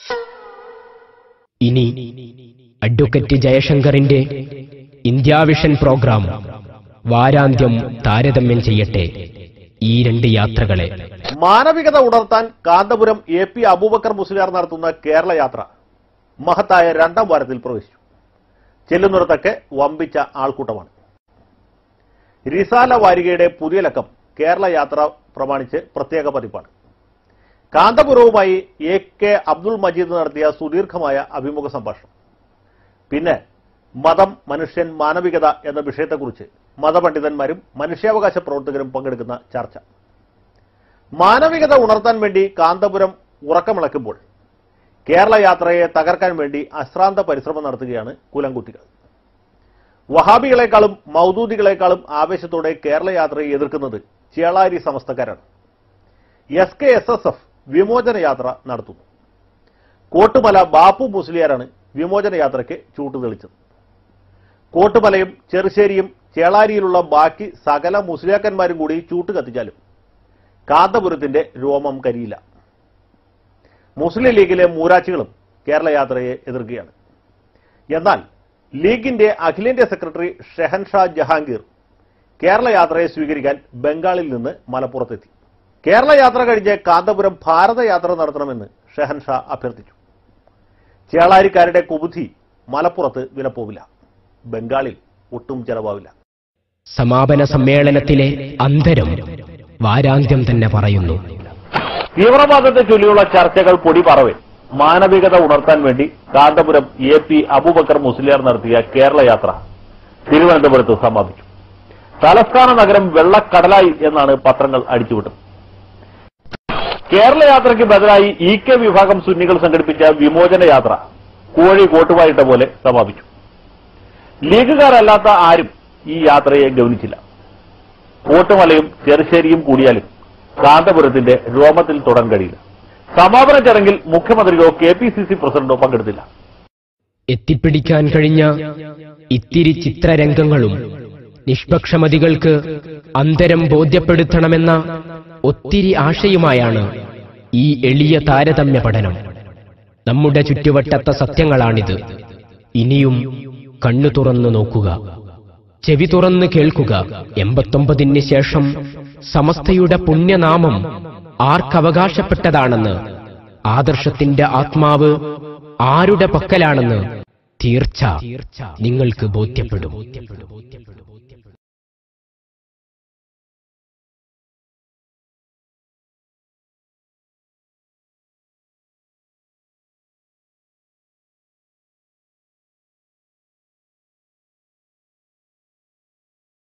ഇനി അഡ്വക്കറ്റ് ജയശങ്കറിന്റെ ഇന്ത്യാവിഷൻ പ്രോഗ്രാം വാരാന്ത്യം താരതമ്യം ചെയ്യട്ടെ ഈ 2 യാത്രകളെ. മാനവികത ഉണർത്താൻ കാന്തപുരം AP അബൂബക്കർ മുസ്ലിയാർ നടത്തുന്ന കേരള യാത്ര മഹത്തായ 2ാം വാരത്തിൽ പ്രവേശിച്ചു. ചെല്ലുന്നിടത്തൊക്കെ വമ്പിച്ച ആൾക്കൂട്ടമാണ്. റിസാല വാരികയുടെ പുതിയ ലക്കം കേരള യാത്ര പ്രമാണിച്ച് പ്രത്യേക പതിപ്പാണ്. കാന്തപുരവുമായി AK അബ്ദുൾ മജീദ് നടത്തിയ സുദീർഘമായ അഭിമുഖ സംഭാഷണം. പിന്നെ മതം, മനുഷ്യൻ, മാനവികത എന്ന വിഷയത്തെക്കുറിച്ച് മതപണ്ഡിതന്മാരും മനുഷ്യാവകാശ പ്രവർത്തകരും പങ്കെടുക്കുന്ന ചർച്ച. മാനവികത ഉണർത്താൻ വേണ്ടി കാന്തപുരം ഉറക്കമിളക്കുമ്പോൾ കേരള യാത്രയെ തകർക്കാൻ വേണ്ടി അശ്രാന്ത പരിശ്രമം നടത്തുകയാണ് കുലംകുത്തികൾ. വഹാബികളെക്കാളും മൗദൂദികളെക്കാളും ആവേശത്തോടെ കേരള യാത്രയെ എതിർക്കുന്നത് ചേളാരി സമസ്തക്കാരാണ്. SKSSF വിമോചന യാത്ര നടത്തുന്നു. കോട്ടുമല ബാപ്പു മുസ്ലിയാരാണ് വിമോചന യാത്രയ്ക്ക് ചൂട്ടുതെളിച്ചത്. കോട്ടുമലയും ചെറുശ്ശേരിയും ചേളാരിയിലുള്ള ബാക്കി സകല മുസ്ലിയാക്കന്മാരും കൂടി ചൂട്ട് കത്തിച്ചാലും കാന്തപുരത്തിന്റെ രോമം കരിയില്ല. മുസ്ലിം ലീഗിലെ മൂരാച്ചികളും കേരള യാത്രയെ എതിർക്കുകയാണ്. എന്നാൽ ലീഗിന്റെ അഖിലേന്ത്യാ സെക്രട്ടറി ഷെഹൻഷാ ജഹാംഗീർ കേരള യാത്രയെ സ്വീകരിക്കാൻ ബംഗാളിൽ നിന്ന് മലപ്പുറത്തെത്തി. കേരള യാത്ര കഴിഞ്ഞ് കാന്തപുരം ഭാരതയാത്ര നടത്തണമെന്ന് ഷെഹൻഷാ അഭ്യർത്ഥിച്ചു. ചേളാരിക്കാരുടെ കുബുദ്ധി മലപ്പുറത്ത് വിലപ്പോവില്ല, ബംഗാളിൽ ഒട്ടും ചെലവാവില്ല. സമാപന സമ്മേളനത്തിലെ അന്തരം വാരാന്ത്യം തന്നെ പറയുന്നു. തീവ്രവാദത്തെ ചൊല്ലിയുള്ള ചർച്ചകൾ പൊടിപറവെ മാനവികത ഉണർത്താൻ വേണ്ടി കാന്തപുരം AP അബൂബക്കർ മുസ്ലിയാർ നടത്തിയ കേരള യാത്ര തിരുവനന്തപുരത്ത് സമാപിച്ചു. തലസ്ഥാന നഗരം വെള്ളക്കടലായി എന്നാണ് പത്രങ്ങൾ അടിച്ചുവിട്ടത്. കേരള യാത്രയ്ക്ക് ബദലായി EK വിഭാഗം സുന്നികൾ സംഘടിപ്പിച്ച വിമോചന യാത്ര കോഴി കോട്ടുവായിട്ട പോലെ സമാപിച്ചു. ലീഗുകാരല്ലാത്ത ആരും ഈ യാത്രയെ ഗൗനിച്ചില്ല. കോട്ടുമലയും ചെറുശ്ശേരിയും കൂടിയാലും കാന്തപുരത്തിന്റെ രോമത്തിൽ തൊടാൻ കഴിയില്ല. സമാപന ചടങ്ങിൽ മുഖ്യമന്ത്രിയോ KPCC പ്രസിഡന്റോ പങ്കെടുത്തില്ല. എത്തിപ്പിടിക്കാൻ കഴിഞ്ഞ ഇത്തിരി ചിത്രരംഗങ്ങളും നിഷ്പക്ഷമതികൾക്ക് അന്തരം ബോധ്യപ്പെടുത്തണമെന്ന ഒത്തിരി ആശയുമായാണ് ഈ എളിയ താരതമ്യ പഠനം. നമ്മുടെ ചുറ്റുവട്ടത്തെ സത്യങ്ങളാണിത്. ഇനിയും കണ്ണു തുറന്നു നോക്കുക, ചെവി തുറന്ന് കേൾക്കുക. 89-ന് ശേഷം സമസ്തയുടെ പുണ്യനാമം ആർക്കവകാശപ്പെട്ടതാണെന്ന്, ആദർശത്തിന്റെ ആത്മാവ് ആരുടെ പക്കലാണെന്ന് തീർച്ച നിങ്ങൾക്ക് ബോധ്യപ്പെടും.